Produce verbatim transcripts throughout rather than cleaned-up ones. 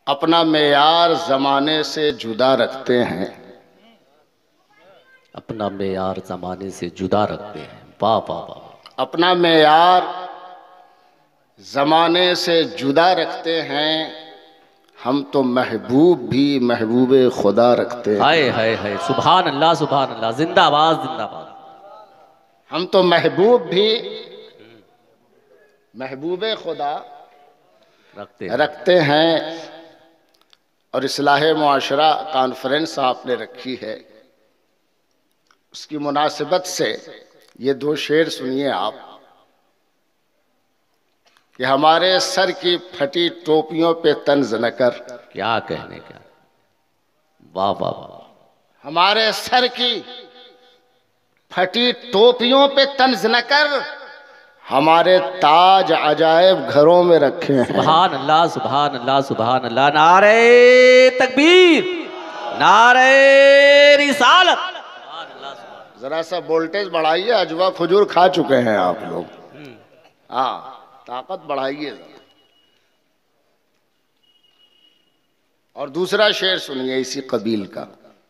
اپنا معیار زمانے سے جدا رکھتے ہیں، اپنا معیار زمانے سے جدا رکھتے ہیں. واہ واہ واہ. اپنا معیار زمانے سے جدا رکھتے ہیں، ہم تو محبوب بھی محبوب خدا رکھتے ہیں. ہائے ہائے ہائے، سبحان اللہ سبحان اللہ، زندہ آباد زندہ آباد. ہم تو محبوب بھی محبوب خدا رکھتے ہیں رکھتے ہیں. اور اصلاح معاشرہ کانفرنس آپ نے رکھی ہے، اس کی مناسبت سے یہ دو شعر سنیے آپ کہ ہمارے سر کی پھٹی ٹوپیوں پہ طنز نہ کر. کیا کہنے کا. واہ واہ واہ. ہمارے سر کی پھٹی ٹوپیوں پہ طنز نہ کر، ہمارے تاج عجائب گھروں میں رکھے ہیں. سبحان اللہ سبحان اللہ سبحان اللہ. نعرہ تکبیر، نعرہ رسالت. ذرا سا وولٹیج بڑھائیے، اجوا کھجور کھا چکے ہیں آپ لوگ. ہاں طاقت بڑھائیے ذرا. اور دوسرا شعر سنیے اسی قبیل کا.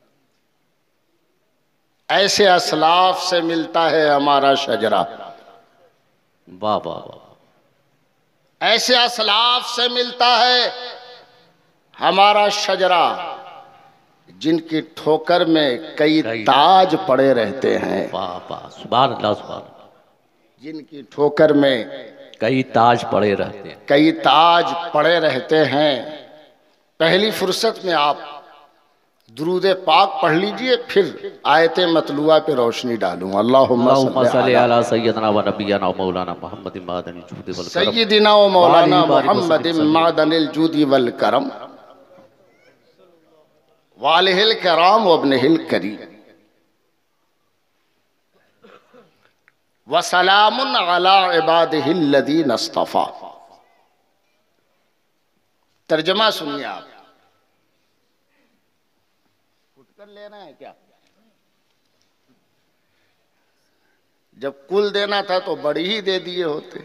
ایسے اسلاف سے ملتا ہے ہمارا شجرہ. واہ واہ واہ. ایسے اسلاف سے ملتا ہے ہمارا شجرہ، جن کی ٹھوکر میں کئی تاج پڑے رہتے ہیں. واہ واہ سبحان اللہ سبحان اللہ. جن کی ٹھوکر میں کئی تاج پڑے رہتے ہیں. کئی تاج پڑے رہتے ہیں. پہلی فرصت میں آپ درود پاک پڑھ لیجئے، پھر آیت مطلوعہ پہ روشنی ڈالوں. اللہم صلی علی سیدنا و نبینا و مولانا محمد معدن الجود والکرم. سیدنا و مولانا محمد معدن الجود والکرم والہ الکرام وابنہ الکریم. وسلام علی عبادہ الذین اصطفیٰ. ترجمہ سنیے آپ. اٹھ کر لینا ہے کیا؟ جب کل دینا تھا تو بڑی ہی دے دیے ہوتے.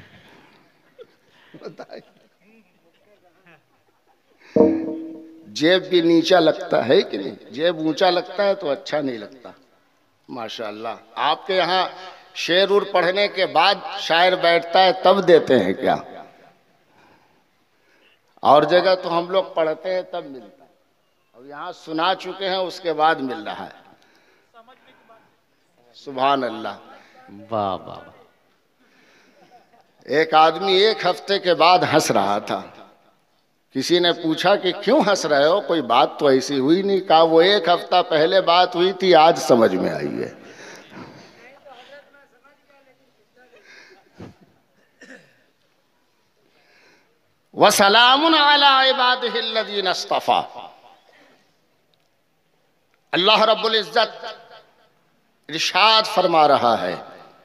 جیب بھی نیچا لگتا ہے کہ نہیں؟ جیب اونچا لگتا ہے تو اچھا نہیں لگتا. ماشاءاللہ. آپ کے یہاں شعر ور پڑھنے کے بعد شاعر بیٹھتا ہے تب دیتے ہیں کیا؟ اور جگہ تو ہم لوگ پڑھتے ہیں تب ملتا ہے، اور یہاں سنا چکے ہیں اس کے بعد مل رہا ہے. سبحان اللہ. واہ واہ. ایک آدمی ایک ہفتے کے بعد ہنس رہا تھا. کسی نے پوچھا کہ کیوں ہنس رہے ہو، کوئی بات تو ایسی ہوئی نہیں. کہا وہ ایک ہفتہ پہلے بات ہوئی تھی، آج سمجھ میں آئی ہے. وَسَلَامٌ عَلَىٰ عِبَادِهِ الَّذِينَ اصْطَفَىٰ. اللہ رب العزت ارشاد فرما رہا ہے،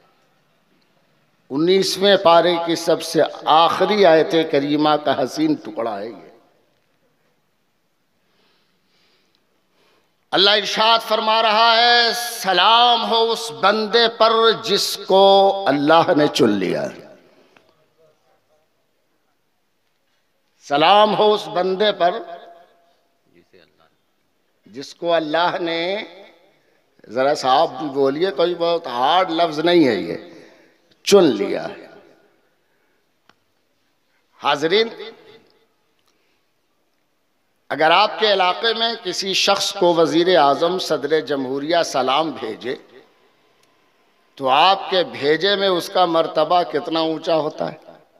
انیسویں پارے کی سب سے آخری آیت کریمہ کا حسین ٹکڑا ہے یہ. اللہ ارشاد فرما رہا ہے، سلام ہو اس بندے پر جس کو اللہ نے چن لیا. سلام ہو اس بندے پر جس کو اللہ نے، ذرا صاحب بھی بولیے، کوئی بہت ہارڈ لفظ نہیں ہے یہ، چن لیا. حاضرین، اگر آپ کے علاقے میں کسی شخص کو وزیر اعظم صدر جمہوریہ سلام بھیجے تو آپ کے بھیجے میں اس کا مرتبہ کتنا اونچا ہوتا ہے؟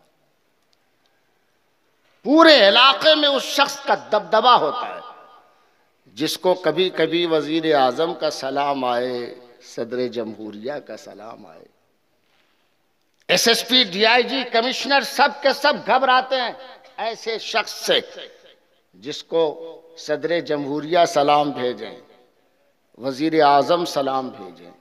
پورے علاقے میں اس شخص کا دبدبہ ہوتا ہے. جس کو کبھی کبھی وزیر اعظم کا سلام آئے، صدر جمہوریہ کا سلام آئے، S S P, D I G, commissioner, سب کے سب گھبراتے ہیں ایسے شخص سے جس کو صدر جمہوریہ سلام بھیجیں، وزیر اعظم سلام بھیجیں.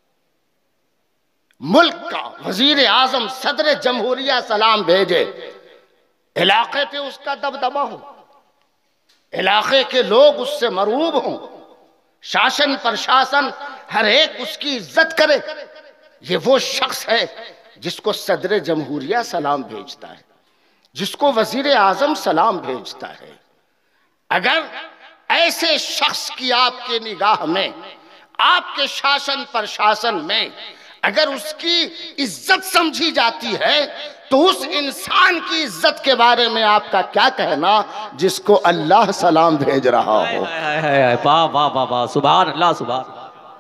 ملک کا وزیر اعظم صدر جمہوریہ سلام بھیجے، علاقے پہ اس کا دبدبہ ہو، علاقے کے لوگ اس سے مرعوب ہوں، شاشن پرشاسن ہر ایک اس کی عزت کرے. یہ وہ شخص ہے جس کو صدر جمہوریہ سلام بھیجتا ہے، جس کو وزیر اعظم سلام بھیجتا ہے. اگر ایسے شخص کی آپ کے نگاہ میں، آپ کے شاشن پر شاسن میں اگر اس کی عزت سمجھی جاتی ہے تو اس انسان کی عزت کے بارے میں آپ کا کیا کہنا جس کو اللہ سلام بھیج رہا ہو؟ واہ واہ واہ واہ، سبحان اللہ سبحان اللہ۔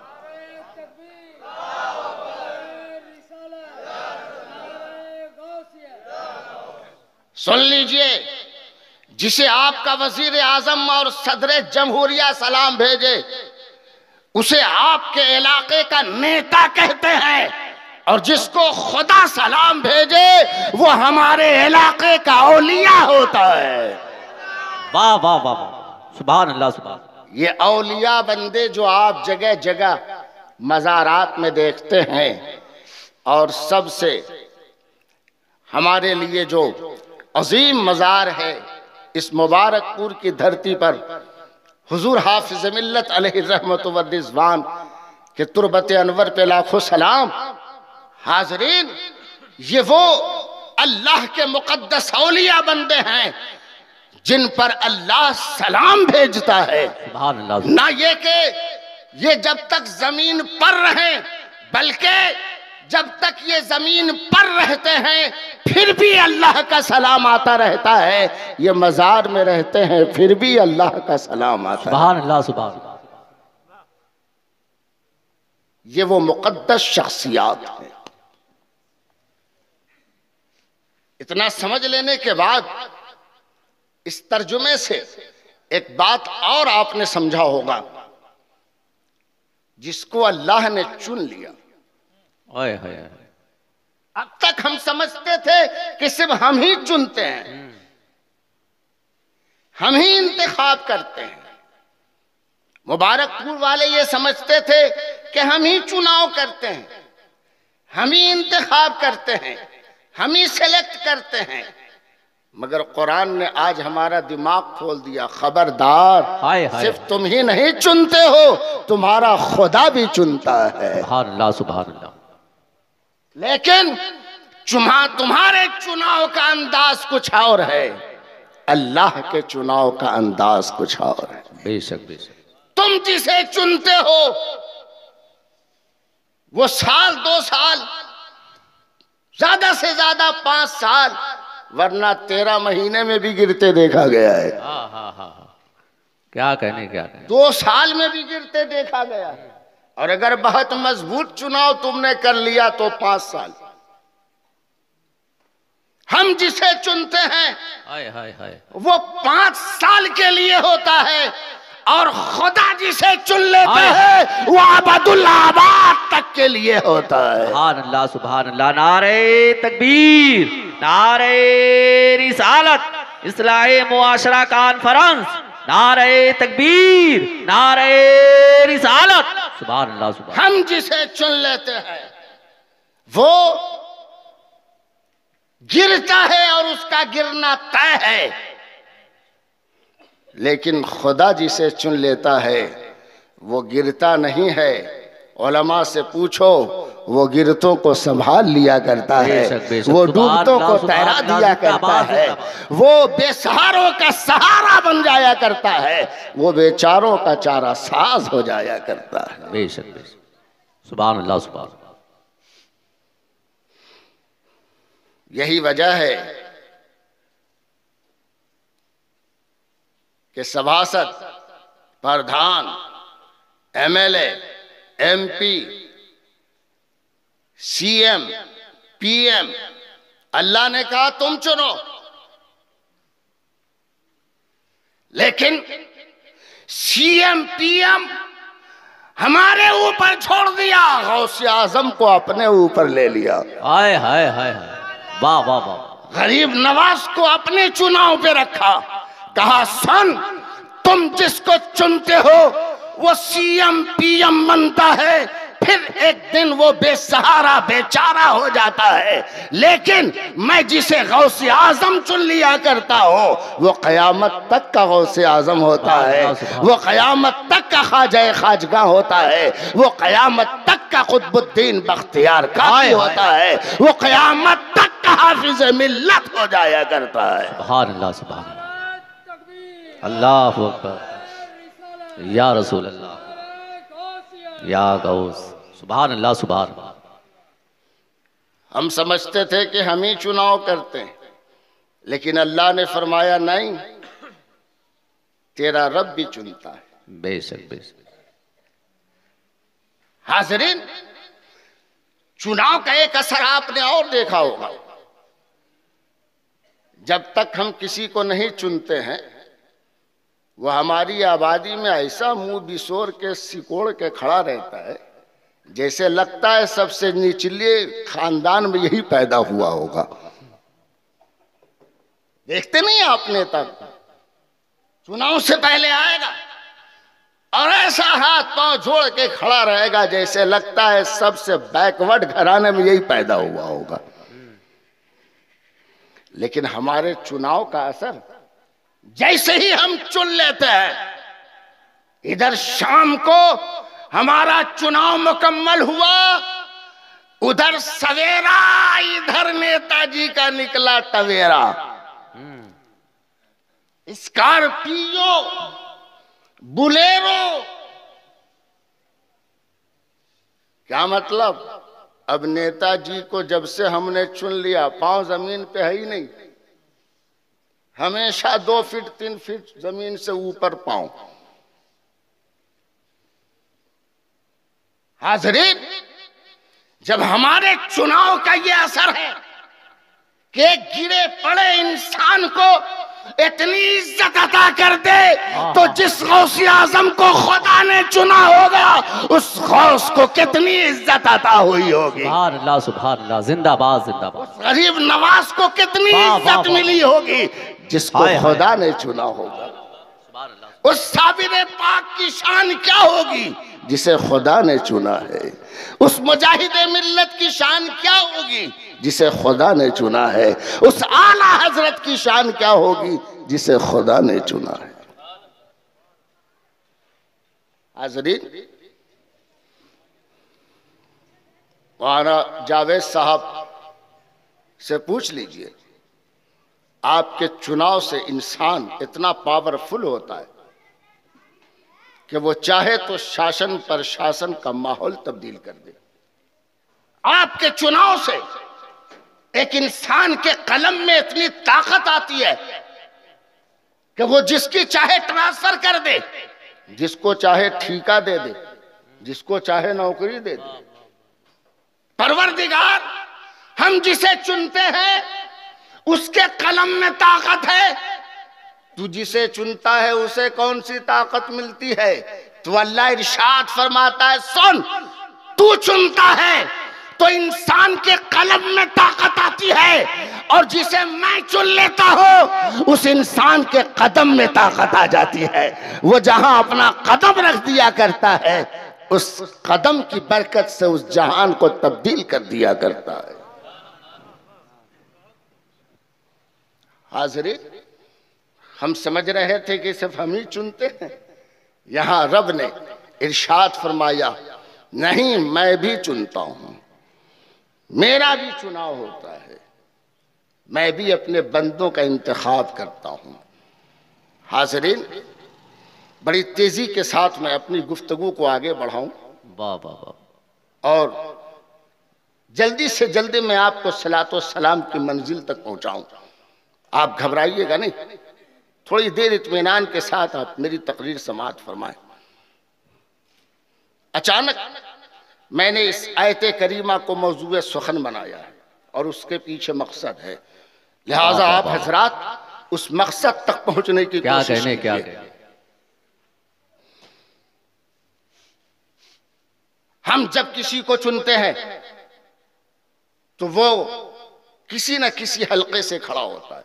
سن لیجئے، جسے آپ کا وزیر اعظم اور صدر جمہوریہ سلام بھیجے اسے آپ کے علاقے کا نیتا کہتے ہیں، اور جس کو خدا سلام بھیجے وہ ہمارے علاقے کا اولیاء ہوتا ہے۔ واہ واہ واہ واہ، سبحان اللہ سبحان اللہ۔ یہ اولیاء بندے جو آپ جگہ جگہ مزارات میں دیکھتے ہیں، اور سب سے ہمارے لیے جو عظیم مزار ہے اس مبارک پور کی دھرتی پر، حضور حافظ ملت علیہ الرحمت والرضوان کے تربت انور پہ لاکھوں سلام۔ حاضرین، یہ وہ اللہ کے مقدس اولیاء بندے ہیں جن پر اللہ سلام بھیجتا ہے۔ سبحان اللہ۔ نہ یہ کہ یہ جب تک زمین پر رہیں، بلکہ جب تک یہ زمین پر رہتے ہیں پھر بھی اللہ کا سلام آتا رہتا ہے، یہ مزار میں رہتے ہیں پھر بھی اللہ کا سلام آتا ہے۔ سبحان اللہ سبحان اللہ۔ یہ وہ مقدس شخصیات ہیں۔ اتنا سمجھ لینے کے بعد اس ترجمے سے ایک بات اور آپ نے سمجھا ہوگا، جس کو اللہ نے چن لیا۔ اوئے ہوئے، اب تک ہم سمجھتے تھے کہ صرف ہم ہی چنتے ہیں، ہم ہی انتخاب کرتے ہیں۔ مبارک پور والے یہ سمجھتے تھے کہ ہم ہی چناؤ کرتے ہیں، ہم ہی انتخاب کرتے ہیں، ہم ہی سلیکٹ کرتے ہیں، مگر قرآن نے آج ہمارا دماغ کھول دیا۔ خبردار، ہائے ہائے، صرف تم ہی نہیں چنتے ہو، تمہارا خدا بھی چنتا ہے۔ سبحان اللہ سبحان اللہ۔ لیکن تمہارے چناؤ کا انداز کچھ اور ہے، اللہ کے چناؤ کا انداز کچھ اور ہے۔ بے شک بے شک۔ تم جسے چنتے ہو وہ سال دو سال، زیادہ سے زیادہ پانچ سال، ورنہ تیرہ مہینے میں بھی گرتے دیکھا گیا ہے، ہاں ہاں ہاں، کیا کہنے کیا کہنے۔ دو سال میں بھی گرتے دیکھا گیا ہے، اور اگر بہت مضبوط چناؤ تم نے کر لیا تو پانچ سال۔ ہم جسے چنتے ہیں ہائے ہائے ہائے، وہ پانچ سال کے لیے ہوتا ہے، اور خدا جسے چن لیتا ہے وہ ابد الآباد تک کے لیے ہوتا ہے۔ سبحان اللہ سبحان اللہ۔ نعرہ تکبیر، نعرہ رسالت، اصلاح معاشرہ کانفرنس، نعرہ تکبیر، نعرہ رسالت، سبحان اللہ سبحان اللہ۔ ہم جسے چن لیتے ہیں وہ گرتا ہے اور اس کا گرنا طے ہے، لیکن خدا جسے چن لیتا ہے وہ گرتا نہیں ہے۔ علماء سے پوچھو، وہ گرتوں کو سنبھال لیا کرتا ہے، وہ ڈوبتوں کو تیرا دیا کرتا ہے، وہ بے سہاروں کا سہارا بن جایا کرتا ہے، وہ بیچاروں کا چارہ ساز ہو جایا کرتا ہے۔ بے شک بے شک، سبحان اللہ سبحان اللہ۔ یہی وجہ ہے کہ سبھاسد، پردھان، M L A, M P, C M, P M, اللہ نے کہا تم چنو، لیکن سی ایم پی ایم ہمارے اوپر چھوڑ دیا، غوث اعظم کو اپنے اوپر لے لیا، ہائے ہائے ہائے ہائے، واہ واہ واہ۔ غریب نواز کو اپنے چناؤ پہ رکھا، کہا سن تم جس کو چنتے ہو وہ سی ایم پی ایم بنتا ہے، پھر ایک دن وہ بے سہارا بیچارہ ہو جاتا ہے، لیکن میں جسے غوث اعظم چن لیا کرتا ہوں وہ قیامت تک کا غوث اعظم ہوتا ہے، وہ قیامت تک کا خواجہ خواجگاہ ہوتا ہے، وہ قیامت تک کا قطب الدین بختیار کافی ہوتا ہے، وہ قیامت تک کا حافظ ملت ہو جایا کرتا ہے۔ سبحان اللہ سبحان اللہ۔ اللہ اکبر یا رسول اللہ یا غوث سبحان اللہ سبحان اللہ۔ ہم سمجھتے تھے کہ ہم ہی چناؤ کرتے ہیں، لیکن اللہ نے فرمایا نہیں، تیرا رب بھی چنتا ہے۔ بے شک بے شک۔ حاضرین، چناؤ کا ایک اثر آپ نے اور دیکھا ہوگا، جب تک ہم کسی کو نہیں چنتے ہیں وہ ہماری آبادی میں ایسا منہ بسور کے سکوڑ کے کھڑا رہتا ہے جیسے لگتا ہے سب سے نچلے خاندان میں یہی پیدا ہوا ہوگا۔ دیکھتے نہیں آپ نے تک چناؤ سے پہلے آئے گا اور ایسا ہاتھ پاؤں جوڑ کے کھڑا رہے گا جیسے لگتا ہے سب سے بیکورڈ گھرانے میں یہی پیدا ہوا ہوگا۔ لیکن ہمارے چناؤ کا اثر جیسے ہی ہم چن لیتے ہیں، ادھر شام کو ہمارا چناؤ مکمل ہوا، ادھر سویرا ادھر نیتا جی کا نکلا ٹویرا۔ اسکارپیو، بلیرو، کیا مطلب؟ اب نیتا جی کو جب سے ہم نے چن لیا پاؤں زمین پہ ہے ہی نہیں، ہمیشہ دو فٹ تین فٹ زمین سے اوپر پاؤں۔ حاضرین، جب ہمارے چناؤ کا یہ اثر ہے کہ گرے پڑے انسان کو اتنی عزت عطا کر دے تو جس غوث اعظم کو خدا نے چنا ہوگا اس غوث کو کتنی عزت عطا ہوئی ہوگی۔ سبحان اللہ سبحان اللہ، زندہ باد زندہ باد۔ اس غریب نواز کو کتنی عزت ملی ہوگی جس کو خدا نے چنا ہوگا۔ اس صابر پاک کی شان کیا ہوگی جسے خدا نے چنا ہے۔ اس مجاہد ملت کی شان کیا ہوگی جسے خدا نے چنا ہے۔ اس اعلیٰ حضرت کی شان کیا ہوگی جسے خدا نے چنا ہے۔ حاضرین، مولانا جاوید صاحب سے پوچھ لیجئے، آپ کے چناؤ سے انسان اتنا پاورفل ہوتا ہے کہ وہ چاہے تو شاشن پر شاسن کا ماحول تبدیل کر دے۔ آپ کے چناؤ سے ایک انسان کے قلم میں اتنی طاقت آتی ہے کہ وہ جس کی چاہے ٹرانسفر کر دے، جس کو چاہے ٹھیکہ دے دے، جس کو چاہے نوکری دے دے۔ پروردگار ہم جسے چنتے ہیں اس کے قلم میں طاقت ہے، تو جسے چنتا ہے اسے کون سی طاقت ملتی ہے؟ تو اللہ ارشاد فرماتا ہے، سن، تو چنتا ہے تو انسان کے قلم میں طاقت آتی ہے، اور جسے میں چن لیتا ہوں اس انسان کے قدم میں طاقت آ جاتی ہے۔ وہ جہاں اپنا قدم رکھ دیا کرتا ہے اس قدم کی برکت سے اس جہان کو تبدیل کر دیا کرتا ہے۔ حاضرین، ہم سمجھ رہے تھے کہ صرف ہم ہی چنتے ہیں، یہاں رب نے ارشاد فرمایا، نہیں، میں بھی چنتا ہوں، میرا بھی چناؤ ہوتا ہے، میں بھی اپنے بندوں کا انتخاب کرتا ہوں۔ حاضرین، بڑی تیزی کے ساتھ میں اپنی گفتگو کو آگے بڑھاؤں واہ واہ واہ، اور جلدی سے جلدی میں آپ کو صلاۃ و سلام کی منزل تک پہنچاؤں۔ آپ گھبرائیے گا نہیں، تھوڑی دیر اطمینان کے ساتھ آپ میری تقریر سماعت فرمائیں۔ اچانک میں نے اس آیت کریمہ کو موضوع سخن بنایا ہے اور اس کے پیچھے مقصد ہے، لہٰذا آپ حضرات اس مقصد تک پہنچنے کی کیا کوشش کہنے کیا کیجیے۔ کہنے۔ ہم جب کسی کو چنتے ہیں تو وہ کسی نہ کسی حلقے سے کھڑا ہوتا ہے۔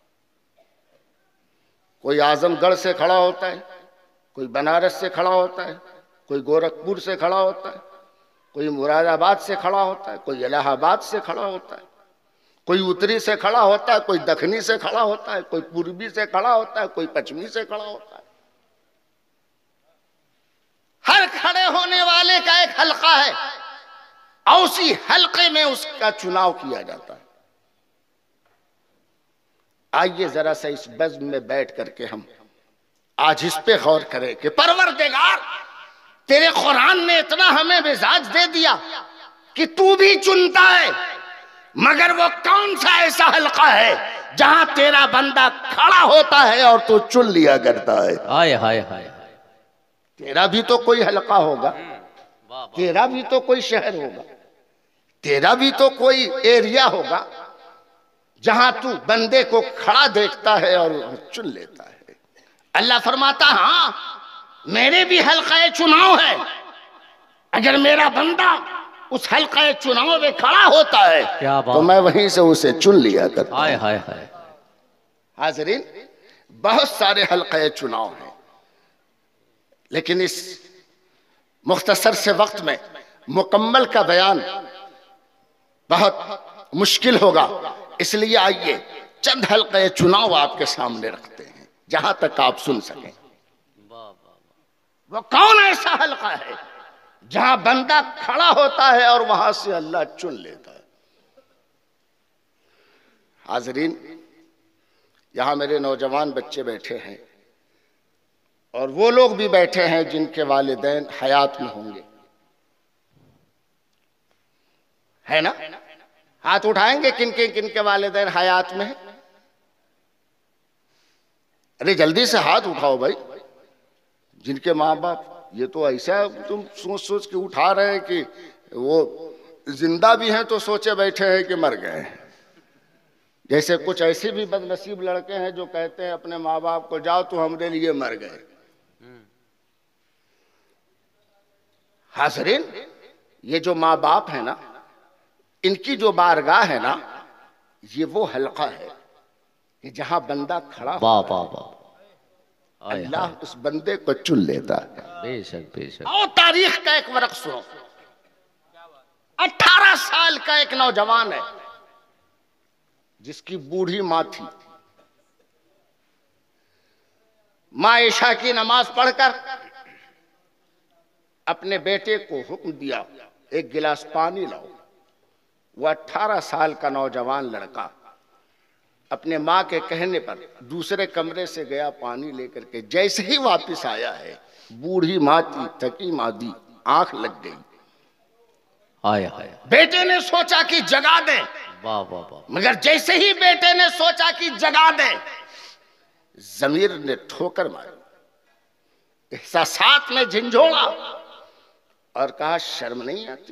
کوئی اعظم گڑھ سے کھڑا ہوتا ہے، کوئی بنارس سے کھڑا ہوتا ہے، کوئی گورکھپور سے کھڑا ہوتا ہے، کوئی مراد آباد سے کھڑا ہوتا ہے، کوئی الہ آباد سے کھڑا ہوتا ہے، کوئی اتری سے کھڑا ہوتا ہے، کوئی دکھنی سے کھڑا ہوتا ہے، کوئی پوربی سے کھڑا ہوتا ہے، کوئی پچھمی سے کھڑا ہوتا ہے۔ ہر کھڑے ہونے والے کا ایک حلقہ ہے اور اسی حلقے میں اس کا چناؤ کیا جاتا ہے۔ آئیے ذرا سا اس بزم میں بیٹھ کر کے ہم آج اس پہ غور کرے کہ پروردگار تیرے قرآن نے اتنا ہمیں مزاج دے دیا کہ تو بھی چنتا ہے، مگر وہ کون سا ایسا حلقہ ہے جہاں تیرا بندہ کھڑا ہوتا ہے اور تو چن لیا کرتا ہے؟ ہائے ہائے ہائے، تیرا بھی تو کوئی حلقہ ہوگا، تیرا بھی تو کوئی شہر ہوگا، تیرا بھی تو کوئی ایریا ہوگا جہاں تو بندے کو کھڑا دیکھتا ہے اور چن لیتا ہے۔ اللہ فرماتا ہاں میرے بھی حلقہ چناؤ ہے، اگر میرا بندہ اس حلقہ چناؤ میں کھڑا ہوتا ہے تو میں وہیں سے اسے چن لیا کرتا ہوں۔ ہائے ہائے ہائے، حاضرین بہت سارے حلقہ چناؤ ہیں، لیکن اس مختصر سے وقت میں مکمل کا بیان بہت مشکل ہوگا، اس لیے آئیے چند حلقہ چناؤ آپ کے سامنے رکھتے ہیں جہاں تک آپ سن سکیں۔ وہ کون ایسا حلقہ ہے جہاں بندہ کھڑا ہوتا ہے اور وہاں سے اللہ چن لیتا ہے؟ حاضرین یہاں میرے نوجوان بچے بیٹھے ہیں اور وہ لوگ بھی بیٹھے ہیں جن کے والدین حیات میں ہوں گے، ہے نا؟ ہاتھ اٹھائیں گے کن کن کن کے والدین حیات میں ہیں؟ ارے جلدی سے ہاتھ اٹھاؤ بھائی، جن کے ماں باپ، یہ تو ایسا تم سوچ سوچ کے اٹھا رہے ہیں کہ وہ زندہ بھی ہیں تو سوچے بیٹھے ہیں کہ مر گئے ہیں۔ جیسے کچھ ایسے بھی بد نصیب لڑکے ہیں جو کہتے ہیں اپنے ماں باپ کو جاؤ تو ہمارے لیے مر گئے۔ حاضرین یہ جو ماں باپ ہیں نا، ان کی جو بارگاہ ہے نا، یہ وہ حلقہ ہے کہ جہاں بندہ کھڑا واہ واہ واہ، اللہ اس بندے کو چن لیتا ہے۔ بے شک بے شک، اور تاریخ کا ایک ورق سنو، اٹھارہ سال کا ایک نوجوان ہے جس کی بوڑھی ماں تھی، ماں عشاء کی نماز پڑھ کر اپنے بیٹے کو حکم دیا ایک گلاس پانی لاؤ۔ وہ اٹھارہ سال کا نوجوان لڑکا اپنے ماں کے کہنے پر دوسرے کمرے سے گیا پانی لے کر کے، جیسے ہی واپس آیا ہے بوڑھی ماں تھی، تھکی مادی، آنکھ لگ گئی۔ ہائے ہائے، بیٹے نے سوچا کہ جگا دیں، واہ واہ واہ، مگر جیسے ہی بیٹے نے سوچا کہ جگا دیں، ضمیر نے ٹھوکر ماری، احساسات میں جھنجھوڑا اور کہا شرم نہیں آتی؟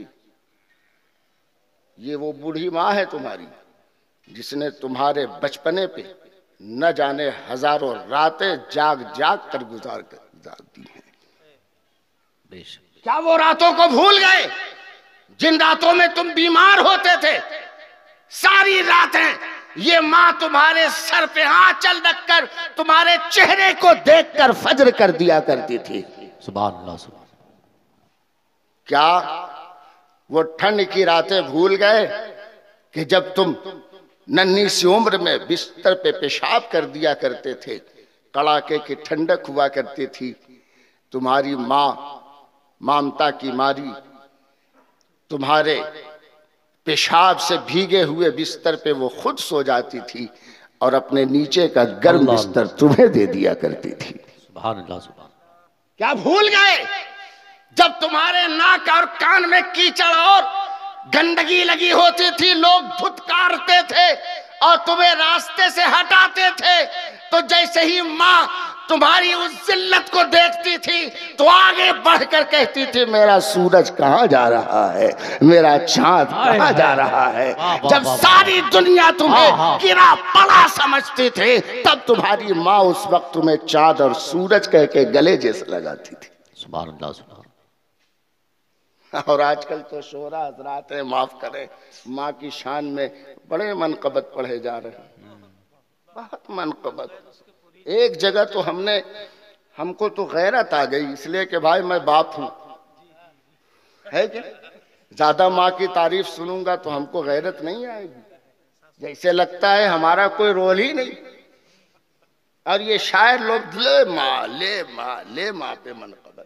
یہ وہ بوڑھی ماں ہے تمہاری جس نے تمہارے بچپنے پہ نہ جانے ہزاروں راتیں جاگ جاگ کر گزار کر گزار دی ہیں۔ بے شک، کیا وہ راتوں کو بھول گئے جن راتوں میں تم بیمار ہوتے تھے؟ ساری راتیں یہ ماں تمہارے سر پہ آنچل رکھ کر تمہارے چہرے کو دیکھ کر فجر کر دیا کرتی تھی۔ سبحان اللہ سبحان اللہ، کیا وہ ٹھنڈ کی راتیں بھول گئے کہ جب تم ننھی سی عمر میں بستر پہ پیشاب کر دیا کرتے تھے، کڑاکے کی ٹھنڈک ہوا کرتی تھی، تمہاری ماں مامتا کی ماری تمہارے پیشاب سے بھیگے ہوئے بستر پہ وہ خود سو جاتی تھی اور اپنے نیچے کا گرم بستر تمہیں دے دیا کرتی تھی؟ سبحان اللہ سبحان اللہ، کیا بھول گئے جب تمہارے ناک اور کان میں کیچڑ اور گندگی لگی ہوتی تھی، لوگ دھتکارتے تھے اور تمہیں راستے سے ہٹاتے تھے، تو جیسے ہی ماں تمہاری اس ذلت کو دیکھتی تھی تو آگے بڑھ کر کہتی تھی میرا سورج کہاں جا رہا ہے، میرا چاند کہاں جا رہا ہے؟ جب ساری دنیا تمہیں گرا پڑا سمجھتی تھی تب تمہاری ماں اس وقت تمہیں چاند اور سورج کہہ کے گلے جیسے لگاتی تھی۔ سبحان اللہ سبحان اللہ، اور آج کل تو شعراء حضرات ہیں، معاف کریں، ماں کی شان میں بڑے منقبت پڑھے جا رہے ہیں، بہت منقبت۔ ایک جگہ تو ہم نے ہم کو تو غیرت آ گئی، اس لیے کہ بھائی میں باپ ہوں، ہے کہ زیادہ ماں کی تعریف سنوں گا تو ہم کو غیرت نہیں آئے گی، جیسے لگتا ہے ہمارا کوئی رول ہی نہیں۔ اور یہ شاعر لوگ لے ماں لے ماں لے ماں پہ منقبت۔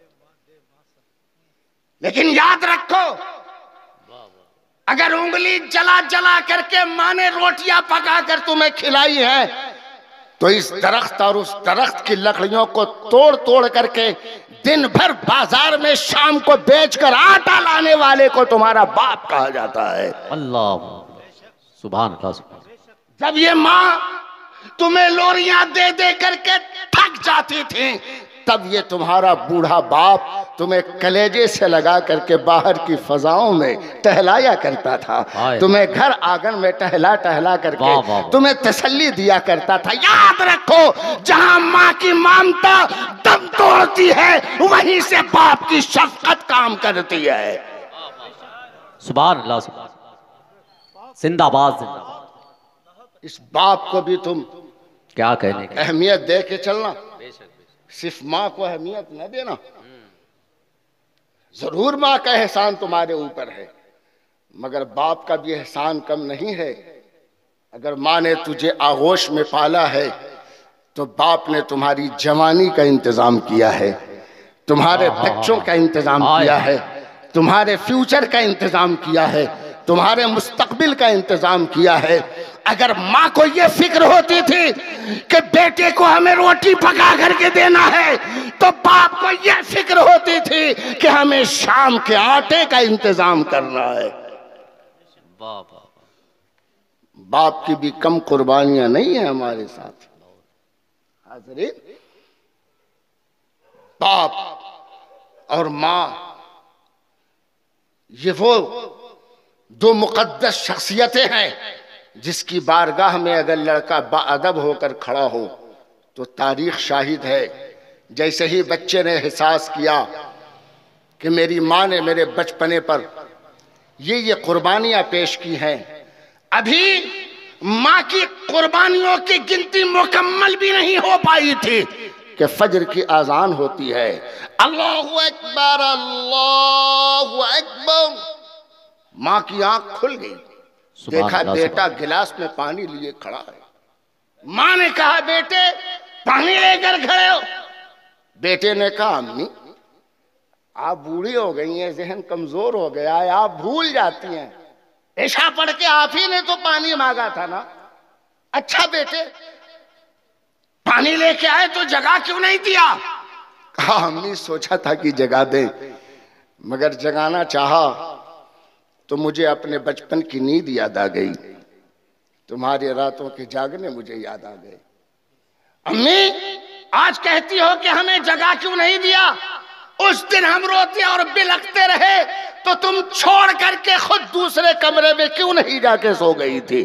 لیکن یاد رکھو اگر انگلی جلا جلا کر کے ماں نے روٹیاں پکا کر تمہیں کھلائی ہے تو اس درخت اور اس درخت کی لکڑیوں کو توڑ توڑ کر کے دن بھر بازار میں شام کو بیچ کر آٹا لانے والے کو تمہارا باپ کہا جاتا ہے۔ اللہ سبحان اللہ سبحان۔ جب یہ ماں تمہیں لوریاں دے دے کر کے تھک جاتی تھی، تب یہ تمہارا بوڑھا باپ تمہیں کلیجے سے لگا کر کے باہر کی فضاؤں میں ٹہلایا کرتا تھا، تمہیں گھر آنگن میں ٹہلا ٹہلا کر کے تمہیں تسلی دیا کرتا تھا۔ یاد رکھو، جہاں ماں کی ممتا دم توڑتی ہے، وہیں سے باپ کی شفقت کام کرتی ہے۔ سبحان اللہ سبحان۔ زندہ باد زندہ باد۔ اس باپ کو بھی تم کیا کہنے کی اہمیت دے کے چلنا، صرف ماں کو اہمیت نہ دینا۔ ضرور ماں کا احسان تمہارے اوپر ہے، مگر باپ کا بھی احسان کم نہیں ہے۔ اگر ماں نے تجھے آغوش میں پالا ہے تو باپ نے تمہاری جوانی کا انتظام کیا ہے، تمہارے بچوں کا انتظام کیا ہے، تمہارے فیوچر کا انتظام کیا ہے، تمہارے مستقبل کا انتظام کیا ہے۔ اگر ماں کو یہ فکر ہوتی تھی کہ بیٹے کو ہمیں روٹی پکا کر کے دینا ہے، تو باپ کو یہ فکر ہوتی تھی کہ ہمیں شام کے آٹے کا انتظام کرنا ہے۔ باپ کی بھی کم قربانیاں نہیں ہیں ہمارے ساتھ۔ حاضرین، باپ اور ماں یہ وہ دو مقدس شخصیتیں ہیں جس کی بارگاہ میں اگر لڑکا با ادب ہو کر کھڑا ہو تو تاریخ شاہد ہے۔ جیسے ہی بچے نے احساس کیا کہ میری ماں نے میرے بچپنے پر یہ یہ قربانیاں پیش کی ہیں، ابھی ماں کی قربانیوں کی گنتی مکمل بھی نہیں ہو پائی تھی کہ فجر کی اذان ہوتی ہے، اللہ اکبر اللہ اکبر، ماں کی آنکھ کھل گئی، دیکھا بیٹا گلاس میں پانی لیے کھڑا ہے۔ ماں نے کہا بیٹے پانی لے کر کھڑے ہو۔ بیٹے نے کہا امی آپ بوڑھی ہو گئی ہیں، ذہن کمزور ہو گیا ہے، آپ بھول جاتی ہیں، عشاء پڑھ کے آپ ہی نے تو پانی مانگا تھا نا۔ اچھا بیٹے پانی لے کے آئے تو جگہ کیوں نہیں دیا؟ کہا امی سوچا تھا کہ جگہ دیں، مگر جگانا چاہا تو مجھے اپنے بچپن کی نیند یاد آ گئی، تمہاری راتوں کے جاگنے مجھے یاد آ گئے۔ امی آج کہتی ہو کہ ہمیں جگہ کیوں نہیں دیا؟ اس دن ہم روتے اور بلکتے رہے تو تم چھوڑ کر کے خود دوسرے کمرے میں کیوں نہیں جا کے سو گئی تھی؟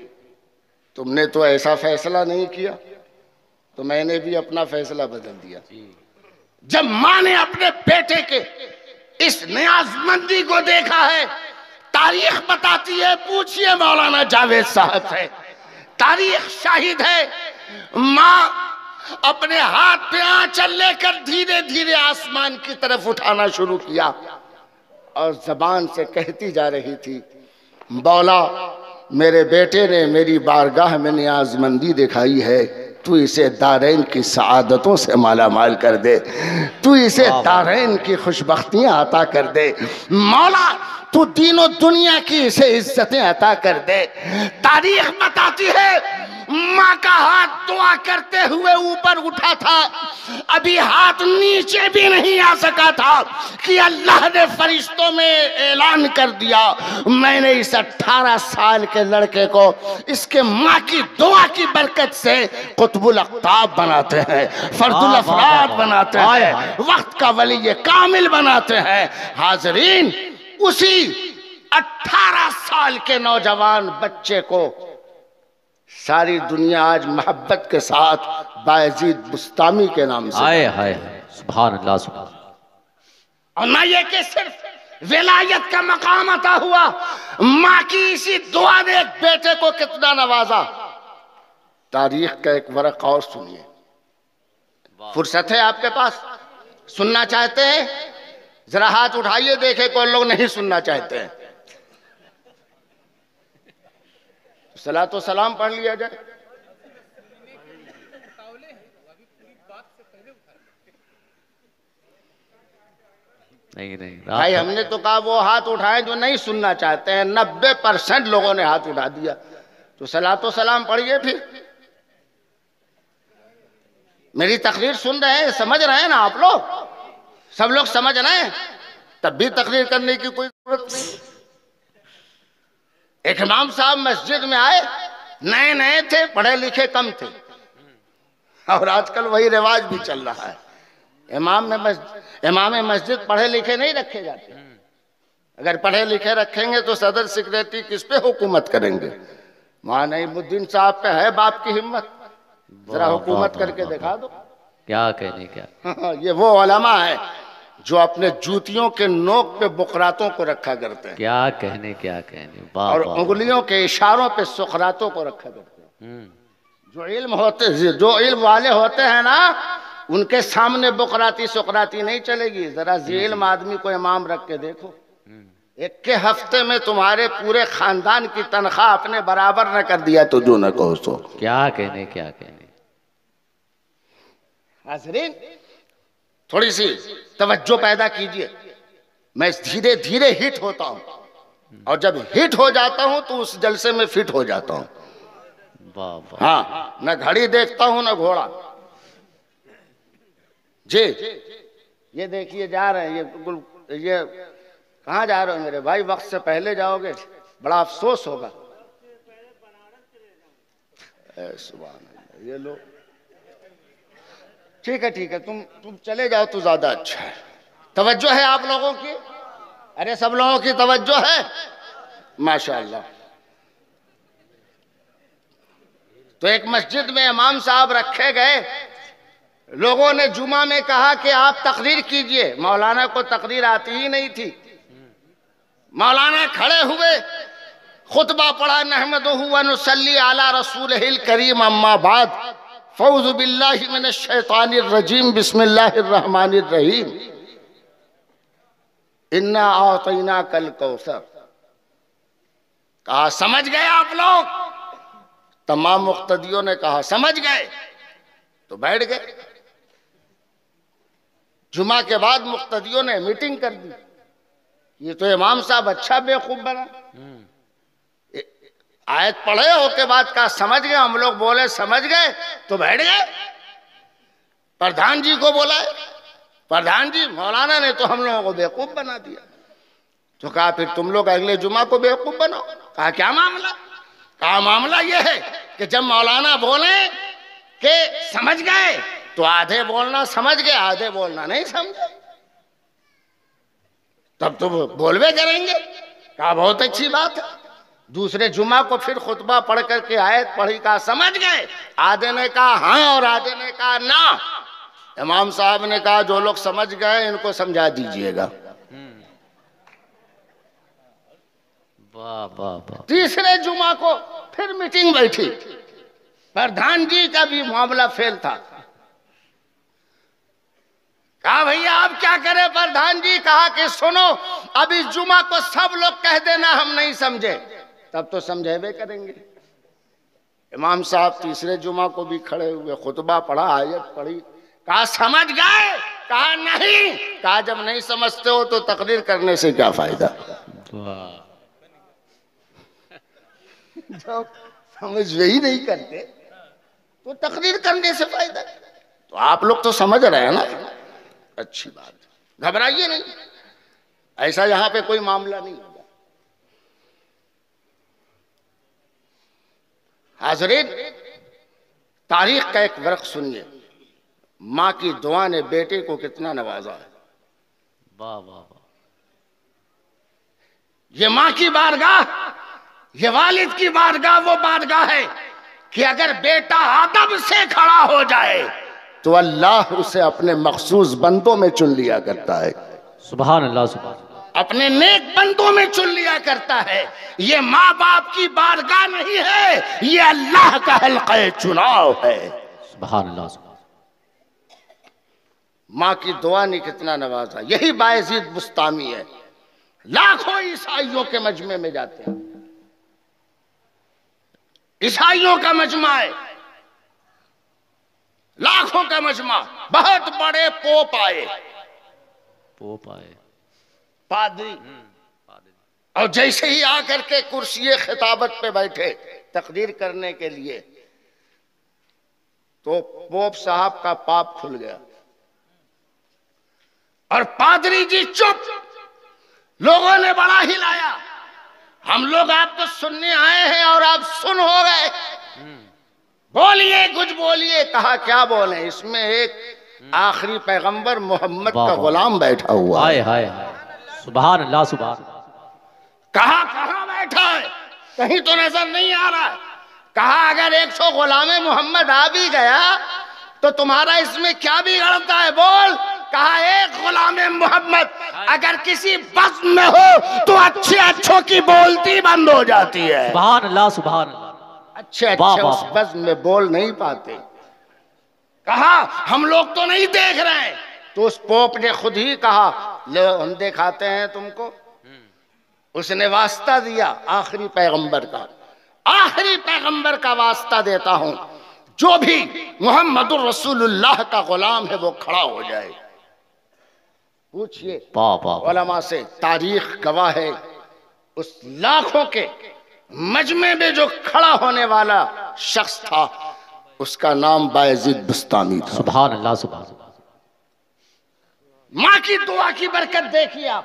تم نے تو ایسا فیصلہ نہیں کیا، تو میں نے بھی اپنا فیصلہ بدل دیا۔ جب ماں نے اپنے بیٹے کے اس نیاز مندی کو دیکھا ہے، تاریخ بتاتی ہے، پوچھئے مولانا جاوید صاحب سے، تاریخ شاہد ہے، ماں اپنے ہاتھ پہ آنچل لے کر دھیرے دھیرے آسمان کی طرف اٹھانا شروع کیا اور زبان سے کہتی جا رہی تھی، مولا میرے بیٹے نے میری بارگاہ میں نیاز مندی دکھائی ہے، تو اسے دارین کی سعادتوں سے مالا مال کر دے، تو اسے دارین کی خوشبختیاں عطا کر دے، مولا تو دین و دنیا کی اسے عزتیں عطا کر دے۔ تاریخ بتاتی ہے ماں کا ہاتھ دعا کرتے ہوئے اوپر اٹھا تھا، ابھی ہاتھ نیچے بھی نہیں آ سکا تھا کہ اللہ نے فرشتوں میں اعلان کر دیا میں نے اس اٹھارہ سال کے لڑکے کو اس کے ماں کی دعا کی برکت سے قطب الاقطاب بناتے ہیں، فرد الافراد بناتے ہیں، وقت کا ولی کامل بناتے ہیں۔ حاضرین، اسی اٹھارہ سال کے نوجوان بچے کو ساری دنیا آج محبت کے ساتھ بایزید بستامی کے نام سے آئے ہائے سبحان اللہ سبحان۔ اور نہ یہ کہ صرف ولایت کا مقام عطا ہوا، ماں کی اسی دعا نے ایک بیٹے کو کتنا نوازا۔ تاریخ کا ایک ورق اور سنیے، فرصت ہے آپ کے پاس؟ سننا چاہتے ہیں؟ ذرا ہاتھ اٹھائیے دیکھیں کون لوگ نہیں سننا چاہتے ہیں۔ صلاۃ و سلام پڑھ لیا جائے۔ نہیں نہیں بھائی ہم نے تو کہا وہ ہاتھ اٹھائیں جو نہیں سننا چاہتے ہیں، نبے پرسنٹ لوگوں نے ہاتھ اٹھا دیا، تو صلاۃ و سلام پڑھیے پھر۔ میری تقریر سن رہے ہیں، سمجھ رہے ہیں نا آپ لوگ؟ سب لوگ سمجھ رہے ہیں؟ تب بھی تقریر کرنے کی کوئی ضرورت نہیں۔ ایک امام صاحب مسجد میں آئے، نئے نئے تھے، پڑھے لکھے کم تھے، اور آج کل وہی رواج بھی چل رہا ہے۔ امام میں مسجد امام مسجد پڑھے لکھے نہیں رکھے جاتے۔ اگر پڑھے لکھے رکھیں گے تو صدر سیکریٹری کس پہ حکومت کریں گے؟ وہاں نعیم الدین صاحب پہ ہے باپ کی ہمت، ذرا حکومت کر کے دکھا دو۔ کیا کہنے کیا یہ وہ علماء ہیں جو اپنے جوتیوں کے نوک پہ بقراتوں کو رکھا کرتے ہیں، کیا کہنے کیا کہنے اور انگلیوں کے اشاروں پہ سقراطوں کو رکھا کرتے ہیں۔ جو علم ہوتے جو علم والے ہوتے ہیں نا، ان کے سامنے بقراتی سقراطی نہیں چلے گی۔ ذرا ذی علم آدمی کو امام رکھ کے دیکھو، ایک کے ہفتے میں تمہارے پورے خاندان کی تنخواہ اپنے برابر نہ کر دیا تو جو نہ کہو سو۔ کیا کہنے کیا کہنے۔ حاضرین، تھوڑی سی توجہ پیدا کیجئے۔ میں دھیرے دھیرے ہٹ ہوتا ہوں، اور جب ہٹ ہو جاتا ہوں تو اس جلسے میں فٹ ہو جاتا ہوں۔ ہاں، نہ گھڑی دیکھتا ہوں نہ گھوڑا۔ جی یہ دیکھیے جا رہے ہیں، یہ بالکل یہ کہاں جا رہے ہو میرے بھائی؟ وقت سے پہلے جاؤ گے بڑا افسوس ہوگا۔ اے سبحان اللہ، یہ لو ٹھیک ہے ٹھیک ہے، تم تم چلے جاؤ تو زیادہ اچھا ہے۔ توجہ ہے آپ لوگوں کی؟ ارے سب لوگوں کی توجہ ہے؟ ماشاءاللہ۔ تو ایک مسجد میں امام صاحب رکھے گئے، لوگوں نے جمعہ میں کہا کہ آپ تقریر کیجئے۔ مولانا کو تقریر آتی ہی نہیں تھی۔ مولانا کھڑے ہوئے، خطبہ پڑھا، نحمدہ و نصلی علی رسولہ الکریم، اما بعد، فاعوذ باللہ من الشیطان الرجیم، بسم اللہ الرحمن الرحیم، انا اعطیناک الکوثر۔ کہا سمجھ گئے آپ لوگ؟ تمام مقتدیوں نے کہا سمجھ گئے، تو بیٹھ گئے۔ جمعہ کے بعد مقتدیوں نے میٹنگ کر دی، یہ تو امام صاحب اچھا بیوقوف بنا، آیت پڑھے ہو کے بعد کہا سمجھ گئے، ہم لوگ بولے سمجھ گئے تو بیٹھ گئے۔ پردھان جی کو بولا ہے، پردھان جی مولانا نے تو ہم لوگوں کو بیوقوف بنا دیا۔ تو کہا پھر تم لوگ اگلے جمعہ کو بیوقوف بناؤ۔ کہا کیا معاملہ؟ کہا معاملہ یہ ہے کہ جب مولانا بولیں کہ سمجھ گئے تو آدھے بولنا سمجھ گئے، آدھے بولنا نہیں سمجھے، تب تو بولوے کریں گے۔ کہا بہت اچھی بات ہے۔ دوسرے جمعہ کو پھر خطبہ پڑھ کر کے آیت پڑھی، کہا سمجھ گئے، آدھے نے کہا ہاں اور آدھے نے کہا نہ۔ امام صاحب نے کہا جو لوگ سمجھ گئے ان کو سمجھا دیجئے گا۔ واہ واہ واہ۔ تیسرے جمعہ کو پھر میٹنگ بیٹھی، پردھان جی کا بھی معاملہ فیل تھا۔ کہا بھئییا آپ کیا کریں پردھان جی؟ کہا کہ سنو، اب اس جمعہ کو سب لوگ کہہ دینا ہم نہیں سمجھے، تب تو سمجھے بے کریں گے۔ امام صاحب تیسرے جمعہ کو بھی کھڑے ہوئے، خطبہ پڑھا، آیت پڑھی، کہا سمجھ گئے؟ کہا نہیں۔ کہا جب نہیں سمجھتے ہو تو تقریر کرنے سے کیا فائدہ؟ جب سمجھ وہی نہیں کرتے تو تقریر کرنے سے فائدہ؟ تو آپ لوگ تو سمجھ رہے ہیں نا، اچھی بات، گھبرائیے نہیں، ایسا یہاں پہ کوئی معاملہ نہیں ہوگا۔ حاضرین، تاریخ کا ایک ورق سنیے، ماں کی دعا نے بیٹے کو کتنا نوازا ہے۔ واہ واہ واہ۔ یہ ماں کی بارگاہ، یہ والد کی بارگاہ وہ بارگاہ ہے کہ اگر بیٹا ادب سے کھڑا ہو جائے تو اللہ اسے اپنے مخصوص بندوں میں چن لیا کرتا ہے۔ سبحان اللہ سبحان اللہ۔ اپنے نیک بندوں میں چن لیا کرتا ہے۔ یہ ماں باپ کی بارگاہ نہیں ہے، یہ اللہ کا حلقہ چناؤ ہے۔ سبحان اللہ سبحان اللہ۔ ماں کی دعا نے کتنا نوازا۔ یہی بایزید بستامی ہے، لاکھوں عیسائیوں کے مجمع میں جاتے ہیں، عیسائیوں کا مجمع ہے، لاکھوں کا مجمع، بہت بڑے پوپ آئے، پوپ آئے، پادری، اور جیسے ہی آ کر کے کرسی خطابت پہ بیٹھے تقریر کرنے کے لیے، تو پوپ صاحب کا پاپ کھل گیا اور پادری جی چپ. لوگوں نے بڑا ہلایا. ہم لوگ آپ کو سننے آئے ہیں اور آپ سن ہو گئے. بولیے کچھ بولیے. کہا کیا بولیں؟ اس میں ایک آخری پیغمبر محمد کا غلام بیٹھا ہوا ہے. ہائے ہائے سبحان اللہ سبحان. کہا کہاں بیٹھا ہے؟ کہیں تو نظر نہیں آ رہا ہے. کہا اگر ایک سو غلام محمد آ بھی گیا تو تمہارا اس میں کیا بگڑتا ہے؟ بول. کہا ایک غلام محمد اگر کسی بزم میں ہو تو اچھے اچھوں کی بولتی بند ہو جاتی ہے. سبحان اللہ سبحان اللہ. اچھے اچھے اس بزم میں بول نہیں پاتے. کہا ہم لوگ تو نہیں دیکھ رہے ہیں. تو اس پوپ نے خود ہی کہا لو ہم دکھاتے ہیں تم کو. اس نے واسطہ دیا آخری پیغمبر کا. آخری پیغمبر کا واسطہ دیتا ہوں. جو بھی محمد الرسول اللہ کا غلام ہے وہ کھڑا ہو جائے. پوچھئے علماء سے. تاریخ گواہ ہے اس لاکھوں کے مجمع میں جو کھڑا ہونے والا شخص تھا اس کا نام بایزید بستامی تھا. سبحان اللہ سبحان اللہ. ماں کی دعا کی برکت دیکھیے آپ.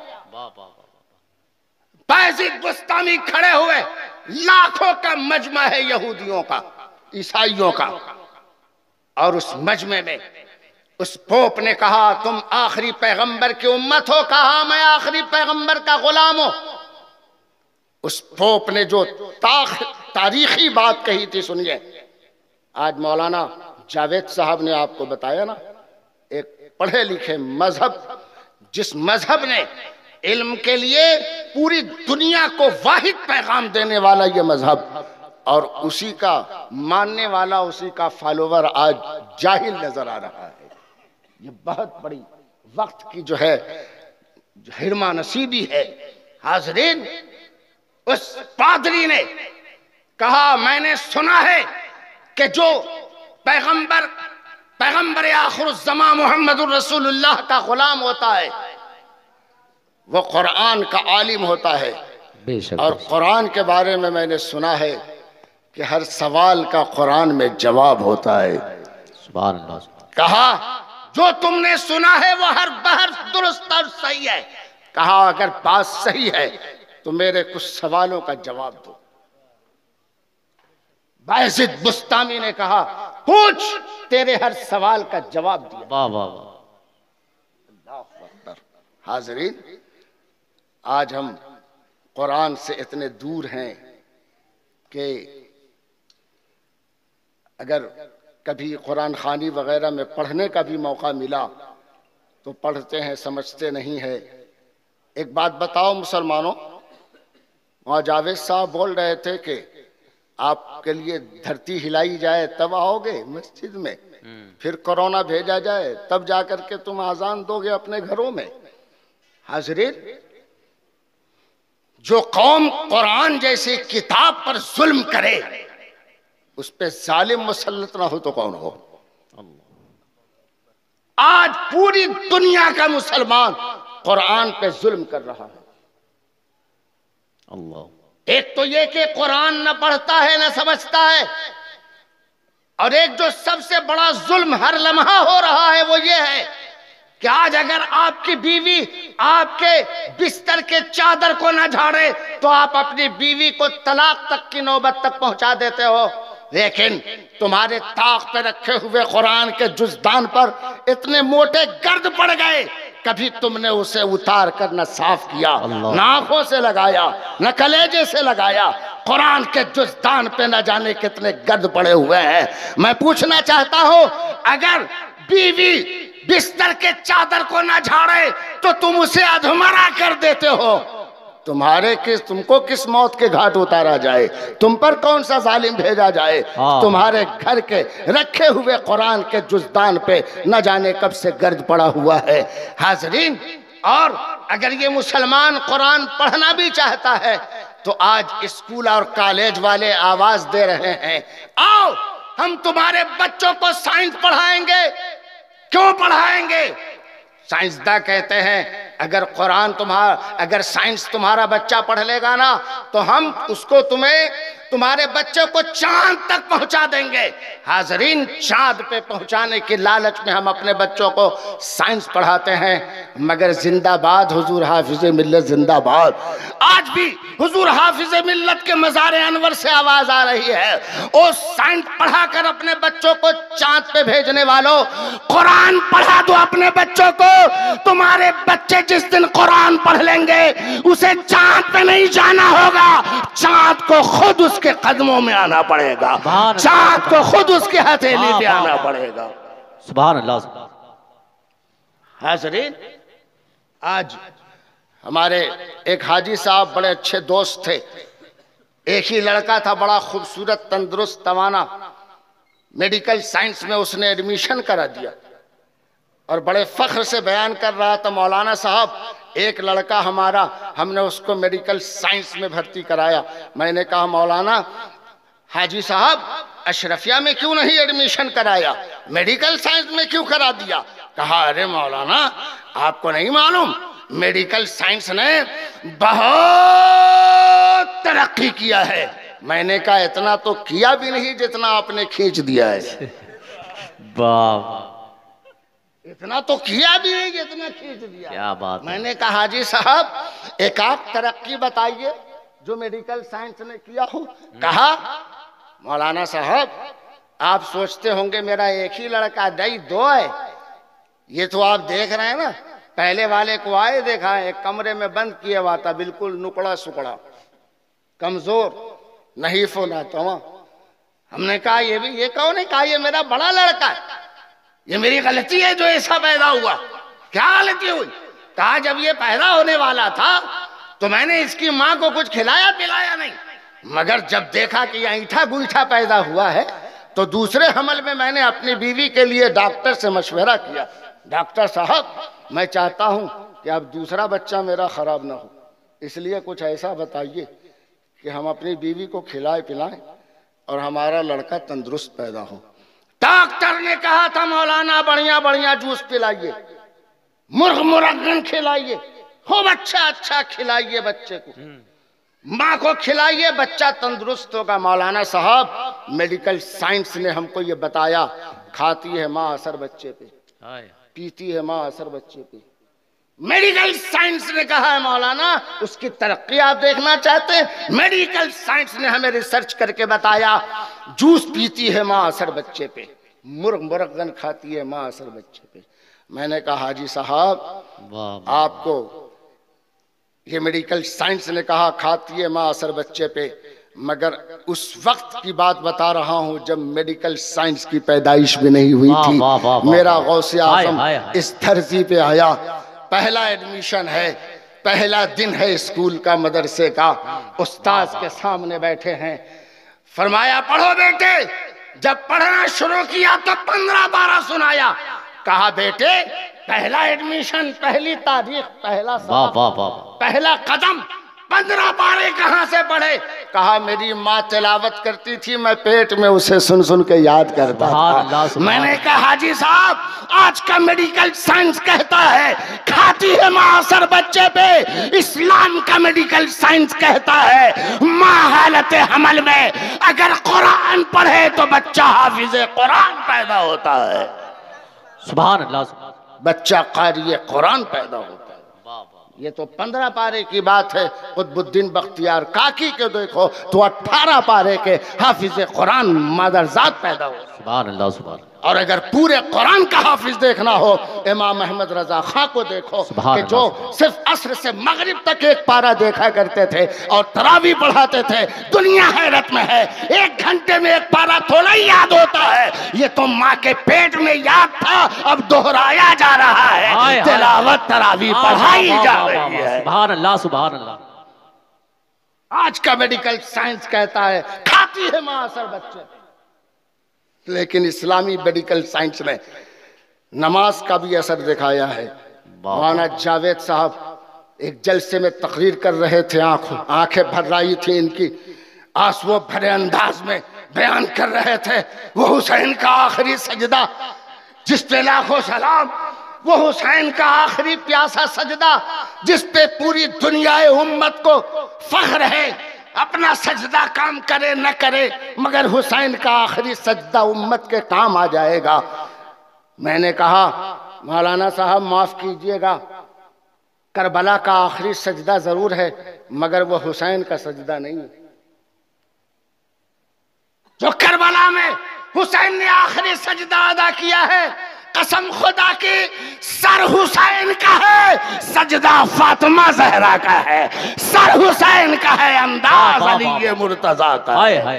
بایزید بستامی کھڑے ہوئے. لاکھوں کا مجمع ہے یہودیوں کا عیسائیوں کا. اور اس مجمع میں اس پوپ نے کہا تم آخری پیغمبر کی امت ہو؟ کہا میں آخری پیغمبر کا غلام ہوں. اس پوپ نے جو تاریخی بات کہی تھی سنیے. آج مولانا جاوید صاحب نے آپ کو بتایا نا ایک پڑھے لکھے مذہب جس مذہب نے علم کے لیے پوری دنیا کو واحد پیغام دینے والا یہ مذہب اور اسی کا ماننے والا اسی کا فالوور آج جاہل نظر آ رہا ہے. یہ بہت بڑی وقت کی جو ہے ہرما نصیبی ہے. حاضرین اس پادری نے کہا میں نے سنا ہے کہ جو پیغمبر پیغمبر آخر الزمان محمد الرسول اللہ کا غلام ہوتا ہے وہ قرآن کا عالم ہوتا ہے. اور قرآن کے بارے میں میں نے سنا ہے کہ ہر سوال کا قرآن میں جواب ہوتا ہے. سبحان اللہ. کہا جو تم نے سنا ہے وہ ہر بحث درست اور صحیح ہے. کہا اگر بات صحیح ہے تو میرے کچھ سوالوں کا جواب دو. بایزید بستامی نے کہا پوچھ تیرے ہر سوال کا جواب دیا. واہ واہ واہ. اللہ اکبر. حاضرین آج ہم قرآن سے اتنے دور ہیں کہ اگر کبھی قرآن خوانی وغیرہ میں پڑھنے کا بھی موقع ملا تو پڑھتے ہیں سمجھتے نہیں ہے. ایک بات بتاؤ مسلمانوں. وہاں جاوید صاحب بول رہے تھے کہ آپ کے لیے دھرتی ہلائی جائے تب آؤ گے مسجد میں, پھر کرونا بھیجا جائے تب جا کر کے تم اذان دو گے اپنے گھروں میں. حاضرین جو قوم قرآن جیسی کتاب پر ظلم کرے اس پہ ظالم مسلط نہ ہو تو کون ہو؟ آج پوری دنیا کا مسلمان قرآن پہ ظلم کر رہا ہے. اللہ. ایک تو یہ کہ قرآن نہ پڑھتا ہے نہ سمجھتا ہے, اور ایک جو سب سے بڑا ظلم ہر لمحہ ہو رہا ہے وہ یہ ہے کہ آج اگر آپ کی بیوی آپ کے بستر کے چادر کو نہ جھاڑے تو آپ اپنی بیوی کو طلاق تک کی نوبت تک پہنچا دیتے ہو. لیکن تمہارے طاق پہ رکھے ہوئے قرآن کے جزدان پر اتنے موٹے گرد پڑ گئے, کبھی تم نے اسے اتار کر نہ صاف کیا, نہ آنکھوں سے لگایا نہ کلیجے سے لگایا. قرآن کے جزدان پہ نہ جانے کتنے گرد پڑے ہوئے ہیں. میں پوچھنا چاہتا ہوں اگر بیوی بستر کے چادر کو نہ جھاڑے تو تم اسے ادھمرا کر دیتے ہو. تمہارے کس تم کو کس موت کے گھاٹ اتارا جائے, تم پر کون سا ظالم بھیجا جائے؟ تمہارے گھر کے رکھے ہوئے قرآن کے جزدان پہ نہ جانے کب سے گرد پڑا ہوا ہے. حاضرین اور اگر یہ مسلمان قرآن پڑھنا بھی چاہتا ہے تو آج اسکول اور کالج والے آواز دے رہے ہیں آؤ ہم تمہارے بچوں کو سائنس پڑھائیں گے. کیوں پڑھائیں گے؟ سائنسداں کہتے ہیں اگر قرآن تمہارا اگر سائنس تمہارا بچہ پڑھ لے گا نا تو ہم اس کو تمہیں تمہارے بچے کو چاند تک پہنچا دیں گے۔ حاضرین، چاند پہ پہنچانے کی لالچ میں ہم اپنے بچوں کو سائنس پڑھاتے ہیں، مگر زندہ باد حضور حافظ ملت زندہ باد۔ آج بھی حضور حافظ ملت کے مزار انور سے آواز آ رہی ہے، او سائنس پڑھا کر اپنے بچوں کو چاند پہ بھیجنے والوں، قرآن پڑھا دو اپنے بچوں کو۔ تمہارے بچے جس دن قرآن پڑھ لیں گے اسے چاند پہ نہیں جانا ہوگا، چاند کو خود اس کے قدموں میں آنا پڑے گا، چاند کو خود اس کی ہتھیلی پہ آنا پڑے گا۔ سبحان اللہ۔ حاضرین، آج ہمارے ایک حاجی صاحب بڑے اچھے دوست تھے، ایک ہی لڑکا تھا، بڑا خوبصورت، تندرست، توانا، میڈیکل سائنس میں اس نے ایڈمیشن کرا دیا اور بڑے فخر سے بیان کر رہا تھا، مولانا صاحب ایک لڑکا ہمارا، ہم نے اس کو میڈیکل سائنس میں بھرتی کرایا۔ میں نے کہا مولانا حاجی صاحب اشرفیہ میں کیوں نہیں ایڈمیشن کرایا، میڈیکل سائنس میں کیوں کرا دیا؟ کہا ارے مولانا آپ کو نہیں معلوم، میڈیکل سائنس نے بہت ترقی کیا ہے۔ میں نے کہا اتنا تو کیا بھی نہیں جتنا آپ نے کھینچ دیا ہے، واہ، اتنا تو کیا بھی نہیں جتنا کھینچ دیا۔ کیا بات۔ میں نے کہا حاجی صاحب ایک آپ ترقی بتائیے جو میڈیکل سائنس نے کیا ہو۔ کہا مولانا صاحب آپ سوچتے ہوں گے میرا ایک ہی لڑکا نہیں دو ہے، یہ تو آپ دیکھ رہے ہیں نا، پہلے والے کو آئے دیکھا ہے، ایک کمرے میں بند کیا ہوا تھا، بالکل نکڑا سکڑا، کمزور، نحیف و ناتواں۔ ہم نے کہا یہ بھی، یہ کہو نہیں، کہا یہ میرا بڑا لڑکا ہے، یہ میری غلطی ہے جو ایسا پیدا ہوا۔ کیا غلطی ہوئی؟ کہا جب یہ پیدا ہونے والا تھا تو میں نے اس کی ماں کو کچھ کھلایا پلایا نہیں، مگر جب دیکھا کہ یہ اینٹھا گوئٹھا پیدا ہوا ہے تو دوسرے حمل میں میں نے اپنی بیوی کے لیے ڈاکٹر سے مشورہ کیا، ڈاکٹر صاحب میں چاہتا ہوں کہ اب دوسرا بچہ میرا خراب نہ ہو، اس لیے کچھ ایسا بتائیے کہ ہم اپنی بیوی کو کھلائے پلائیں اور ہمارا لڑکا تندرست پیدا ہو۔ ڈاکٹر نے کہا تھا مولانا بڑھیا بڑھیا جوس پلائیے، مرغ مرغن کھلائیے، خوب اچھا اچھا کھلائیے بچے کو، ماں کو کھلائیے، بچہ تندرست ہوگا۔ مولانا صاحب میڈیکل سائنس نے ہم کو یہ بتایا، کھاتی ہے ماں اثر بچے پہ، پیتی ہے ماں اثر بچے پہ۔ میڈیکل سائنس نے کہا ہے مولانا اس کی ترقی آپ دیکھنا چاہتے ہیں، میڈیکل سائنس نے ہمیں ریسرچ کر کے بتایا جوس پیتی ہے ماں اثر بچے پہ، مرغ مرغن کھاتی ہے ماں اثر بچے پہ۔ میں نے کہا حاجی صاحب آپ کو یہ میڈیکل سائنس نے کہا کھاتی ہے ماں اثر بچے پہ، مگر اس وقت کی بات بتا رہا ہوں جب میڈیکل سائنس کی پیدائش بھی نہیں ہوئی تھی۔ میرا غوث اعظم اس دھرتی پہ آیا، پہلا ایڈمیشن ہے، پہلا دن ہے اسکول کا، مدرسے کا، استاذ کے سامنے بیٹھے ہیں، فرمایا پڑھو بیٹے۔ جب پڑھنا شروع کیا تو پندرہ بارہ سنایا، کہا بیٹے پہلا ایڈمیشن، پہلی تاریخ، پہلا سبق، پہلا قدم، پندرہ بارے کہاں سے پڑھے؟ کہا میری ماں تلاوت کرتی تھی، میں پیٹ میں اسے سن سن کے یاد کرتا تھا۔ میں نے کہا حاجی صاحب آج کا میڈیکل سائنس کہتا ہے کھاتی ہے ماں اثر بچے پہ، اسلام کا میڈیکل سائنس کہتا ہے ماں حالت حمل میں اگر قرآن پڑھے تو بچہ حافظ قرآن پیدا ہوتا ہے، سبحان اللہ، بچہ قاری قرآن پیدا ہوتا ہے۔ یہ تو پندرہ پارے کی بات ہے، قطب الدین بختیار کاکی کے دیکھو تو اٹھارہ پارے کے حافظ قرآن مادرزاد پیدا ہو۔ سبحان اللہ، سبحان اللہ۔ اور اگر پورے قرآن کا حافظ دیکھنا ہو امام احمد رضا خان کو دیکھو کہ جو صرف عصر سے مغرب تک ایک پارہ دیکھا کرتے تھے اور تراویح پڑھاتے تھے، دنیا حیرت میں ہے، ایک گھنٹے میں ایک پارہ تھوڑا ہی یاد ہوتا ہے، یہ تو ماں کے پیٹ میں یاد تھا، اب دہرایا جا رہا ہے، تلاوت تراویح پڑھائی جا رہی ہے۔ سبحان اللہ، سبحان اللہ۔ آج کا میڈیکل سائنس کہتا ہے کھاتی ہے ماں اثر بچے، لیکن اسلامی میڈیکل سائنس نے نماز کا بھی اثر دکھایا ہے۔ مولانا جاوید صاحب ایک جلسے میں تقریر کر رہے تھے، آنکھیں بھر رہی تھی ان کی، آنسو بھرے انداز میں بیان کر رہے تھے وہ حسین کا آخری سجدہ جس پہ لاکھوں سلام، وہ حسین کا آخری پیاسا سجدہ جس پہ پوری دنیا امت کو فخر ہے، اپنا سجدہ کام کرے نہ کرے مگر حسین کا آخری سجدہ امت کے کام آ جائے گا۔ میں نے کہا مولانا صاحب معاف کیجئے گا، کربلا کا آخری سجدہ ضرور ہے مگر وہ حسین کا سجدہ نہیں ہے۔ جو کربلا میں حسین نے آخری سجدہ ادا کیا ہے، قسم خدا کی سر حسین کا ہے، سجدہ فاطمہ زہرا کا ہے، سر حسین کا ہے، انداز علی مرتضیٰ کا ہے۔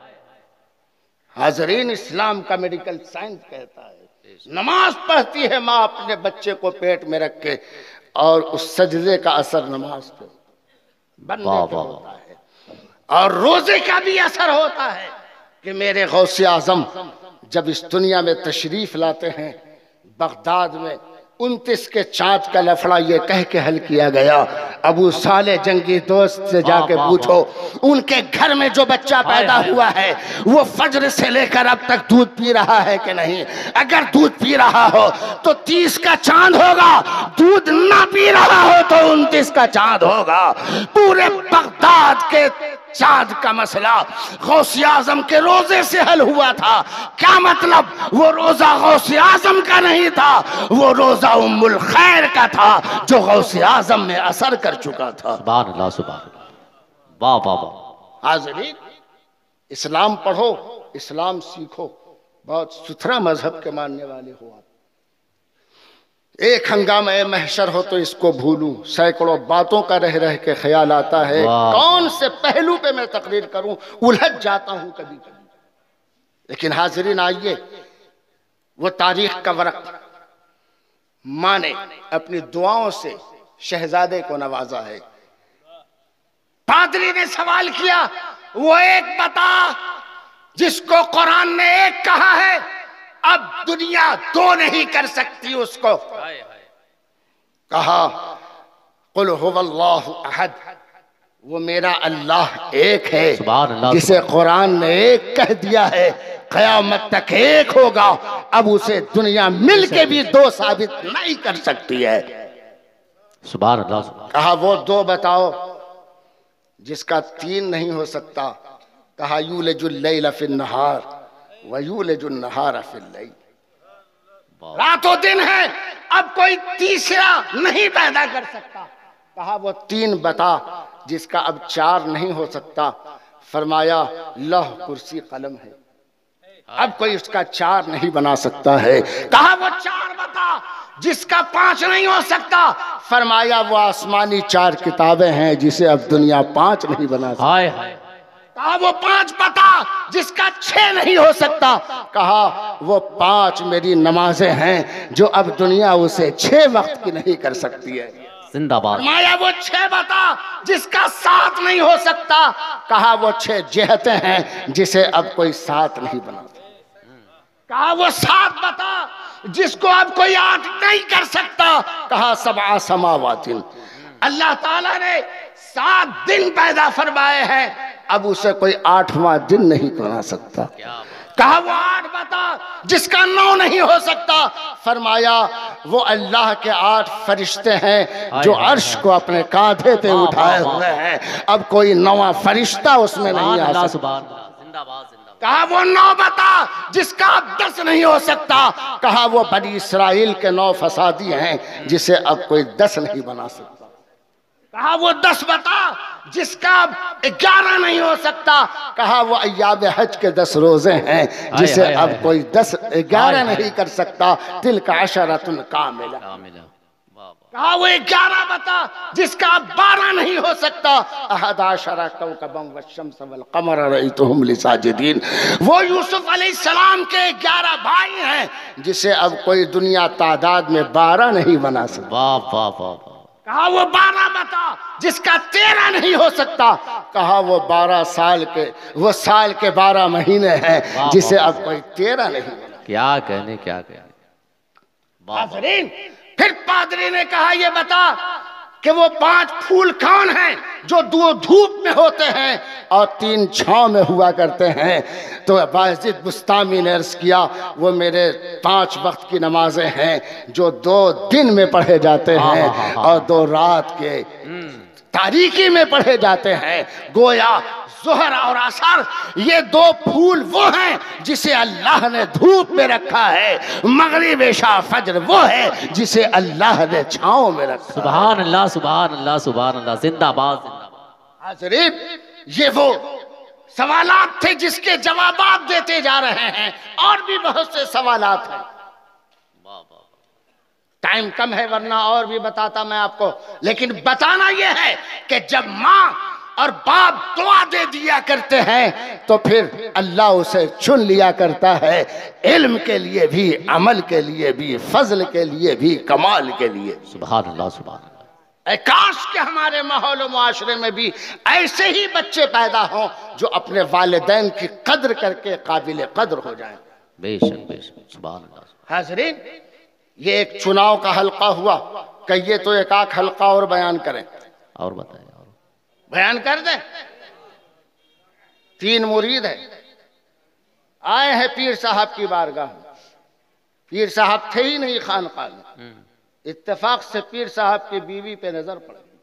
حاضرین، اسلام کا میڈیکل سائنس کہتا ہے نماز پڑھتی ہے ماں اپنے بچے کو پیٹ میں رکھ کے، اور اس سجدے کا اثر نماز پہ بندے پہ ہوتا ہے، اور روزے کا بھی اثر ہوتا ہے کہ میرے غوث اعظم جب اس دنیا میں تشریف لاتے ہیں، بغداد میں انتیس کے چاند کا لفڑا یہ کہہ کے حل کیا گیا، ابو صالح جنگی دوست سے جا کے پوچھو ان کے گھر میں جو بچہ پیدا ہوا ہے وہ فجر سے لے کر اب تک دودھ پی رہا ہے کہ نہیں؟ اگر دودھ پی رہا ہو تو تیس کا چاند ہوگا، دودھ نہ پی رہا ہو تو انتیس کا چاند ہوگا۔ پورے بغداد کے چاند کا مسئلہ غوث اعظم کے روزے سے حل ہوا تھا۔ کیا مطلب؟ وہ روزہ غوث اعظم کا نہیں تھا، وہ روزہ ام الخیر کا تھا جو غوث اعظم میں اثر کر چکا تھا۔ سبحان اللہ، سبحان اللہ، واہ واہ واہ۔ حاضرین، اسلام پڑھو، اسلام سیکھو، بہت ستھرا مذہب کے ماننے والے ہو آپ۔ ایک ہنگامہ محشر ہو تو اس کو بھولوں، سینکڑوں باتوں کا رہ رہ کے خیال آتا ہے کون سے پہلو پہ میں تقریر کروں، الجھ جاتا ہوں کبھی کبھی۔ لیکن حاضرین آئیے، وہ تاریخ کا ورق ماں نے اپنی دعاؤں سے شہزادے کو نوازا ہے۔ پادری نے سوال کیا، وہ ایک بتا جس کو قرآن نے ایک کہا ہے، اب دنیا دو نہیں کر سکتی اس کو۔ کہا قل هو اللہ احد، وہ میرا اللہ ایک ہے جسے قرآن نے ایک کہہ دیا ہے، قیامت تک ایک ہوگا، اب اسے دنیا مل کے بھی دو ثابت نہیں کر سکتی ہے۔ سبحان اللہ۔ کہا وہ دو بتاؤ جس کا تین نہیں ہو سکتا۔ کہا یولج اللیل فی النہار وَيُولِجُ النَّهَارَ فِي اللَّيْلِ، رات و دن ہے، اب کوئی تیسرا نہیں پیدا کر سکتا۔ کہا وہ تین بتا جس کا اب چار نہیں ہو سکتا۔ فرمایا لوح کرسی قلم ہے، اب کوئی اس کا چار نہیں بنا سکتا ہے۔ کہا وہ چار بتا جس کا پانچ نہیں ہو سکتا۔ فرمایا وہ آسمانی چار کتابیں ہیں جسے اب دنیا پانچ نہیں بنا سکتا۔ کہا وہ پانچ بتا جس کا چھ نہیں ہو سکتا۔ کہا وہ پانچ میری نمازیں ہیں جو اب دنیا اسے چھ وقت کی نہیں کر سکتی ہے۔ زندہ باد۔ فرمایا وہ چھ بتا جس کا سات نہیں ہو سکتا۔ کہا وہ چھ جہتیں ہیں جسے اب کوئی سات نہیں بنا سکتا۔ کہا وہ سات بتا جس کو اب کوئی آٹھ نہیں کر سکتا۔ کہا سبع سماوات، اللہ تعالیٰ نے سات دن پیدا فرمائے ہیں، اب اسے کوئی آٹھواں دن نہیں بنا سکتا۔ کہا وہ آٹھ بتا جس کا نو نہیں ہو سکتا۔ فرمایا وہ اللہ کے آٹھ فرشتے ہیں جو عرش کو اپنے کاندھے پہ اٹھائے ہوئے ہیں، اب کوئی نواں فرشتہ اس میں نہیں آ سکتا۔ کہا وہ نو بتا جس کا اب دس نہیں ہو سکتا۔ کہا وہ بنی اسرائیل کے نو فسادی ہیں جسے اب کوئی دس نہیں بنا سکتا۔ کہا وہ دس بتا جس کا اب گیارہ نہیں ہو سکتا۔ کہا وہ ایام حج کے دس روزے ہیں جسے اب کوئی دس گیارہ نہیں کر سکتا۔ تلک عشرۃ کاملہ۔ کہا وہ گیارہ بتا جس کا اب بارہ نہیں ہو سکتا۔ احد عشر کوكبا والشمس والقمر رأيتهم لي ساجدين، وہ یوسف علیہ السلام کے گیارہ بھائی ہیں جسے اب کوئی دنیا تعداد میں بارہ نہیں بنا سکتا۔ واہ واہ واہ۔ کہا وہ بارہ بتا جس کا تیرہ نہیں ہو سکتا۔ کہا وہ بارہ سال کے وہ سال کے بارہ مہینے ہیں جسے اب کوئی تیرہ نہیں بنا۔ کیا کہنے کیا کہنے۔ حاضرین، پھر پادری نے کہا یہ بتا کہ وہ پانچ پھول کون ہیں جو دو دھوپ میں ہوتے ہیں اور تین چھاؤں میں ہوا کرتے ہیں۔ تو باعزید بستامی نے عرض کیا وہ میرے پانچ وقت کی نمازیں ہیں جو دو دن میں پڑھے جاتے ہیں اور دو رات کے تاریکی میں پڑھے جاتے ہیں. گویا ظہر اور عصر یہ دو پھول وہ ہیں جسے اللہ نے دھوپ میں رکھا ہے. مغرب عشاء فجر وہ ہے جسے اللہ نے چھاؤں میں رکھا. سبحان اللہ سبحان اللہ سبحان اللہ. زندہ باد زندہ باد. حاضرین یہ وہ سوالات تھے جس کے جوابات دیتے جا رہے ہیں. اور بھی بہت سے سوالات ہیں. ٹائم کم ہے ورنہ اور بھی بتاتا میں آپ کو. لیکن بتانا یہ ہے کہ جب ماں اور باپ دعا دے دیا کرتے ہیں تو پھر اللہ اسے چن لیا کرتا ہے. علم کے لیے بھی، عمل کے لیے بھی، فضل کے لیے بھی، کمال کے لیے. سبحان اللہ سبحان اللہ. اے کاش کہ ہمارے ماحول و معاشرے میں بھی ایسے ہی بچے پیدا ہوں جو اپنے والدین کی قدر کر کے قابل قدر ہو جائیں. بے شک بے شک. سبحان اللہ. حاضرین یہ ایک چناؤ کا حلقہ ہوا. کہیے تو ایک آنکھ حلقہ اور بیان کریں. اور بتائیں اور بیان کر دیں. تین مرید ہیں آئے ہیں پیر صاحب کی بارگاہ میں. پیر صاحب تھے ہی نہیں خانقاہ میں. اتفاق سے پیر صاحب کی بیوی پہ نظر پڑ گئی.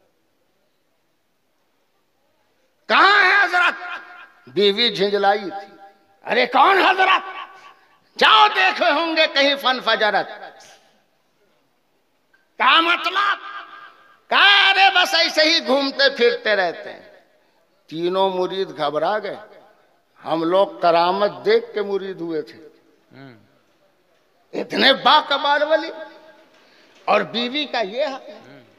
کہاں ہے حضرت؟ بیوی جھنجلائی تھی. ارے کون حضرت؟ جاؤ دیکھے ہوں گے کہیں فن فجرت. کہا مطلب؟ کہا ارے بس ایسے ہی گھومتے پھرتے رہتے ہیں. تینوں مرید گھبرا گئے. ہم لوگ کرامت دیکھ کے مرید ہوئے تھے. اتنے باکمال ولی اور بیوی کا یہ ہے.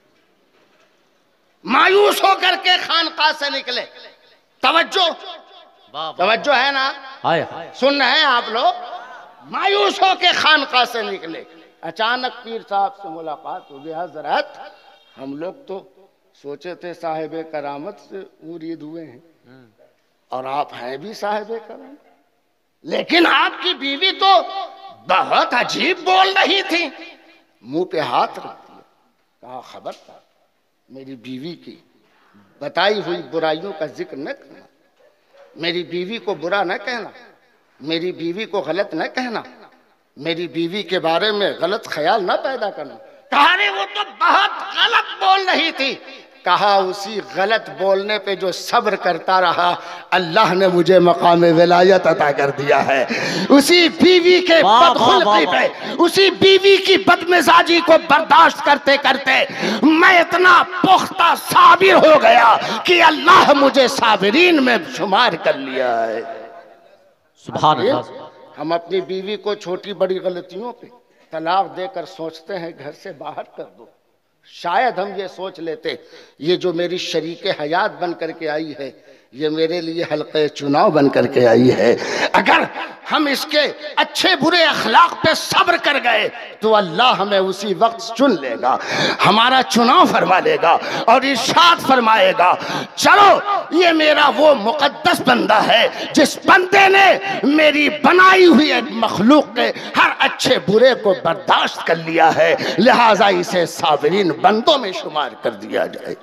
مایوس ہو کر کے خانقاہ سے نکلے. توجہ توجہ ہے نا؟ سن رہے ہیں آپ لوگ؟ مایوس ہو کے خانقاہ سے نکلے. اچانک پیر صاحب سے ملاقات ہو گئی. حضرت ہم لوگ تو سوچے تھے صاحب کرامت سے مرید ہوئے ہیں اور آپ ہیں بھی صاحب کرامت, لیکن آپ کی بیوی تو بہت عجیب بول رہی تھی. منہ پہ ہاتھ رکھ دیا. کہا خبردار میری بیوی کی بتائی ہوئی برائیوں کا ذکر نہ کرنا, میری بیوی کو برا نہ کہنا, میری بیوی کو غلط نہ کہنا, میری بیوی کے بارے میں غلط خیال نہ پیدا کرنا. کہا رہے وہ تو بہت غلط بول رہی تھی. کہا اسی غلط بولنے پہ جو صبر کرتا رہا اللہ نے مجھے مقام ولایت عطا کر دیا ہے. اسی بیوی کے بدخلقی پہ, اسی بیوی کی بدمزاجی کو برداشت کرتے کرتے میں اتنا پختہ صابر ہو گیا کہ اللہ مجھے صابرین میں شمار کر لیا ہے. سبحان اللہ. ہم اپنی بیوی کو چھوٹی بڑی غلطیوں پہ طلاق دے کر سوچتے ہیں گھر سے باہر کر دو. شاید ہم یہ سوچ لیتے یہ جو میری شریک حیات بن کر کے آئی ہے یہ میرے لیے حلقہ چناؤ بن کر کے آئی ہے. اگر ہم اس کے اچھے برے اخلاق پہ صبر کر گئے تو اللہ ہمیں اسی وقت چن لے گا, ہمارا چناؤ فرما لے گا اور ارشاد فرمائے گا چلو یہ میرا وہ مقدس بندہ ہے جس بندے نے میری بنائی ہوئی ایک مخلوق کے ہر اچھے برے کو برداشت کر لیا ہے, لہٰذا اسے صابرین بندوں میں شمار کر دیا جائے.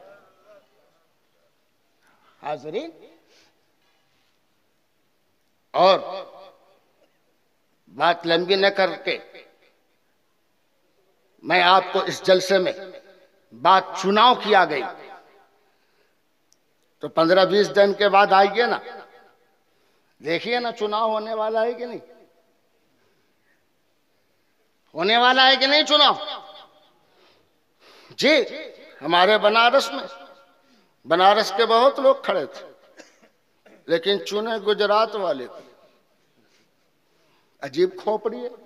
حاضرین اور بات لمبی نہ کر کے میں آپ کو اس جلسے میں بات چناؤ کیا گئی تو پندرہ بیس دن کے بعد آئیے نا, دیکھیے نا چناؤ ہونے والا ہے کہ نہیں, ہونے والا ہے کہ نہیں چناؤ. جی ہمارے بنارس میں بنارس کے بہت لوگ کھڑے تھے لیکن چنے گجرات والے تھے. عجیب کھوپڑی ہے.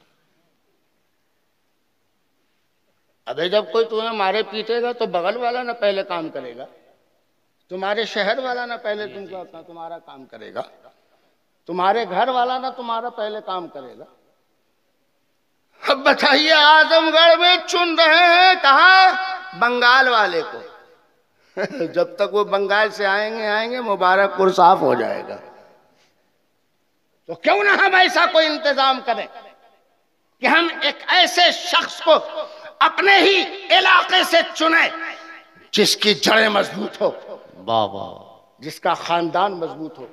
ابھی جب کوئی تمہیں مارے پیٹے گا تو بغل والا نہ پہلے کام کرے گا, تمہارے شہر والا نہ پہلے تم کا تمہارا کام کرے گا, تمہارے گھر والا نہ تمہارا پہلے کام کرے گا. اب بتائیے اعظم گڑھ میں چن رہے ہیں کہاں؟ بنگال والے کو. جب تک وہ بنگال سے آئیں گے آئیں گے مبارک پور صاف ہو جائے گا. تو کیوں نہ ہم ایسا کوئی انتظام کریں کہ ہم ایک ایسے شخص کو اپنے ہی علاقے سے چنیں جس کی جڑیں مضبوط ہو, جس کا خاندان مضبوط ہو,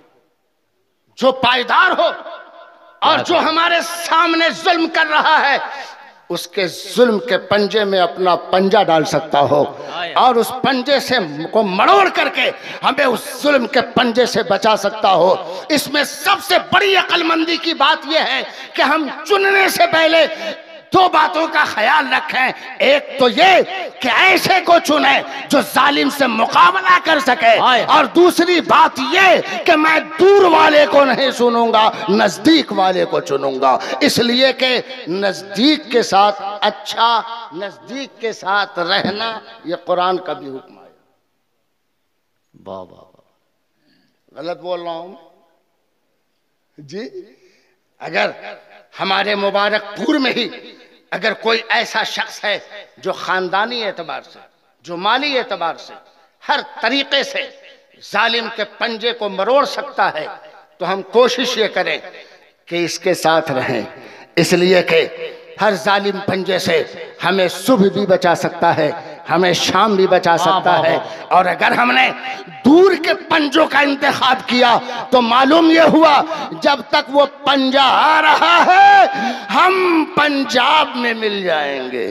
جو پائیدار ہو, اور جو ہمارے سامنے ظلم کر رہا ہے اس کے ظلم کے پنجے میں اپنا پنجہ ڈال سکتا ہو اور اس پنجے سے کو مڑوڑ کر کے ہمیں اس ظلم کے پنجے سے بچا سکتا ہو۔ اس میں سب سے بڑی عقل مندی کی بات یہ ہے کہ ہم چننے سے پہلے دو باتوں کا خیال رکھیں۔ ایک تو یہ کہ ایسے کو چنیں جو ظالم سے مقابلہ کر سکے، اور دوسری بات یہ کہ میں دور والے کو نہیں چنوں گا، نزدیک والے کو چنوں گا، اس لیے کہ نزدیک کے ساتھ اچھا، نزدیک کے ساتھ رہنا، یہ قرآن کا بھی حکم ہے۔ بابا غلط بول رہا ہوں جی؟ اگر ہمارے مبارک پور میں ہی اگر کوئی ایسا شخص ہے جو خاندانی اعتبار سے، جو مالی اعتبار سے، ہر طریقے سے ظالم کے پنجے کو مروڑ سکتا ہے، تو ہم کوشش یہ کریں کہ اس کے ساتھ رہیں، اس لیے کہ ہر ظالم پنجے سے ہمیں صبح بھی بچا سکتا ہے، ہمیں شام بھی بچا سکتا ہے، اور اگر ہم نے دور کے پنجوں کا انتخاب کیا تو معلوم یہ ہوا جب تک وہ پنجہ آ رہا ہے ہم پنجاب میں مل جائیں گے۔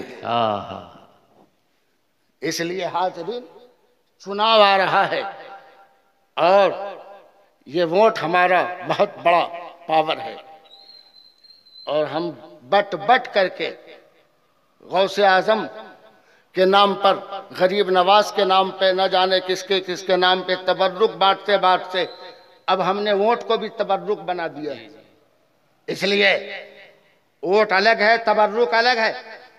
اس لیے حاضرین، چناؤ آ رہا ہے اور یہ ووٹ ہمارا بہت بڑا پاور ہے، اور ہم بٹ بٹ کر کے غوث اعظم کے نام پر، غریب نواز کے نام پہ، نہ جانے کس کے کس کے نام پہ تبرک بانٹتے بانٹتے اب ہم نے ووٹ کو بھی تبرک بنا دیا ہے۔ اس لیے ووٹ الگ ہے، تبرک الگ ہے۔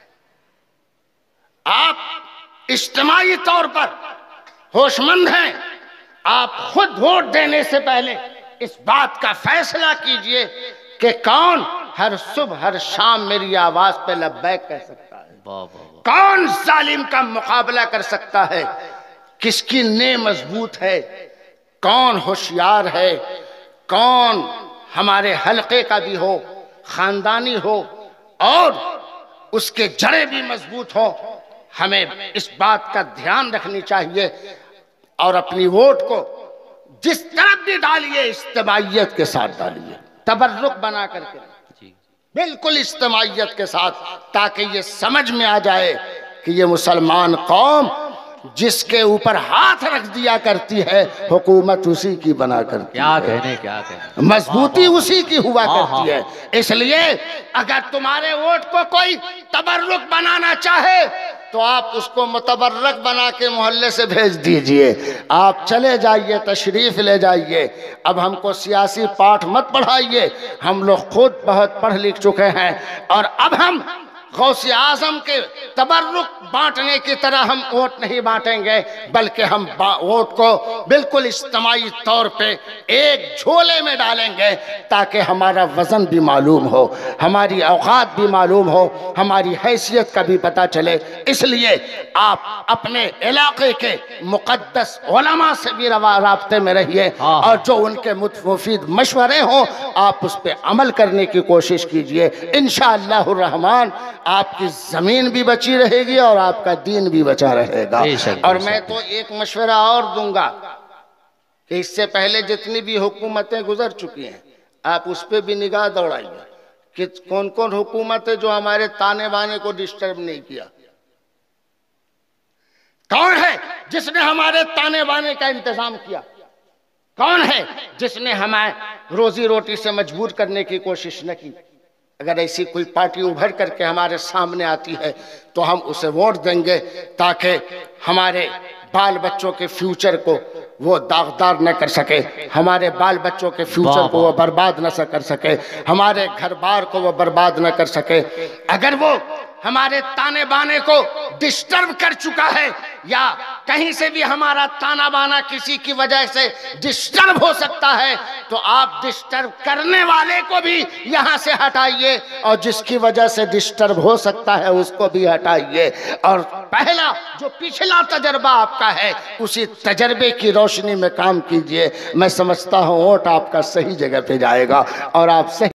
آپ اجتماعی طور پر ہوش مند ہیں، آپ خود ووٹ دینے سے پہلے اس بات کا فیصلہ کیجئے کہ کون ہر صبح ہر شام میری آواز پہ لبیک کہہ سکتا ہے، کون ظالم کا مقابلہ کر سکتا ہے، کس کی نیہ مضبوط ہے، کون ہوشیار ہے، کون ہمارے حلقے کا بھی ہو، خاندانی ہو، اور اس کے جڑیں بھی مضبوط ہو۔ ہمیں اس بات کا دھیان رکھنی چاہیے، اور اپنی ووٹ کو جس طرف بھی ڈالیے اجتماعیت کے ساتھ ڈالیے، تبرک بنا کر کے، بالکل اجتماعیت کے ساتھ، تاکہ یہ سمجھ میں آ جائے کہ یہ مسلمان قوم جس کے اوپر ہاتھ رکھ دیا کرتی ہے حکومت اسی کی بنا کرتی کیا ہے، کہنے کیا کہنے مضبوطی اسی کی ہوا کرتی ہے۔ اس لیے اگر تمہارے ووٹ کو کوئی تبرک بنانا چاہے تو آپ اس کو متبرک بنا کے محلے سے بھیج دیجئے، آپ چلے جائیے، تشریف لے جائیے، اب ہم کو سیاسی پاٹھ مت پڑھائیے، ہم لوگ خود بہت پڑھ لکھ چکے ہیں، اور اب ہم غوث اعظم کے تبرک بانٹنے کی طرح ہم ووٹ نہیں بانٹیں گے، بلکہ ہم ووٹ کو بالکل اجتماعی طور پہ ایک جھولے میں ڈالیں گے، تاکہ ہمارا وزن بھی معلوم ہو، ہماری اوقات بھی معلوم ہو، ہماری حیثیت کا بھی پتہ چلے۔ اس لیے آپ اپنے علاقے کے مقدس علماء سے بھی رابطے میں رہیے، اور جو ان کے مفید مشورے ہوں آپ اس پہ عمل کرنے کی کوشش کیجئے۔ انشاءاللہ الرحمن آپ کی زمین بھی بچی رہے گی اور آپ کا دین بھی بچا رہے گا۔ اور میں تو ایک مشورہ اور دوں گا کہ اس سے پہلے جتنی بھی حکومتیں گزر چکی ہیں آپ اس پہ بھی نگاہ دوڑائیے کہ کون کون حکومتیں جو ہمارے تانے بانے کو ڈسٹرب نہیں کیا، کون ہے جس نے ہمارے تانے بانے کا انتظام کیا، کون ہے جس نے ہمیں روزی روٹی سے مجبور کرنے کی کوشش نہ کی۔ اگر ایسی کوئی پارٹی ابھر کر کے ہمارے سامنے آتی ہے تو ہم اسے ووٹ دیں گے، تاکہ ہمارے بال بچوں کے فیوچر کو وہ داغدار نہ کر سکے، ہمارے بال بچوں کے فیوچر کو وہ برباد نہ کر سکے، ہمارے گھر بار کو وہ برباد نہ کر سکے۔ اگر وہ ہمارے تانے بانے کو ڈسٹرب کر چکا ہے، یا کہیں سے بھی ہمارا تانا بانا کسی کی وجہ سے ڈسٹرب ہو سکتا ہے، تو آپ ڈسٹرب کرنے والے کو بھی یہاں سے ہٹائیے، اور جس کی وجہ سے ڈسٹرب ہو سکتا ہے اس کو بھی ہٹائیے، اور پہلا جو پچھلا تجربہ آپ کا ہے اسی تجربے کی روشنی میں کام کیجئے۔ میں سمجھتا ہوں ووٹ آپ کا صحیح جگہ پہ جائے گا اور آپ صحیح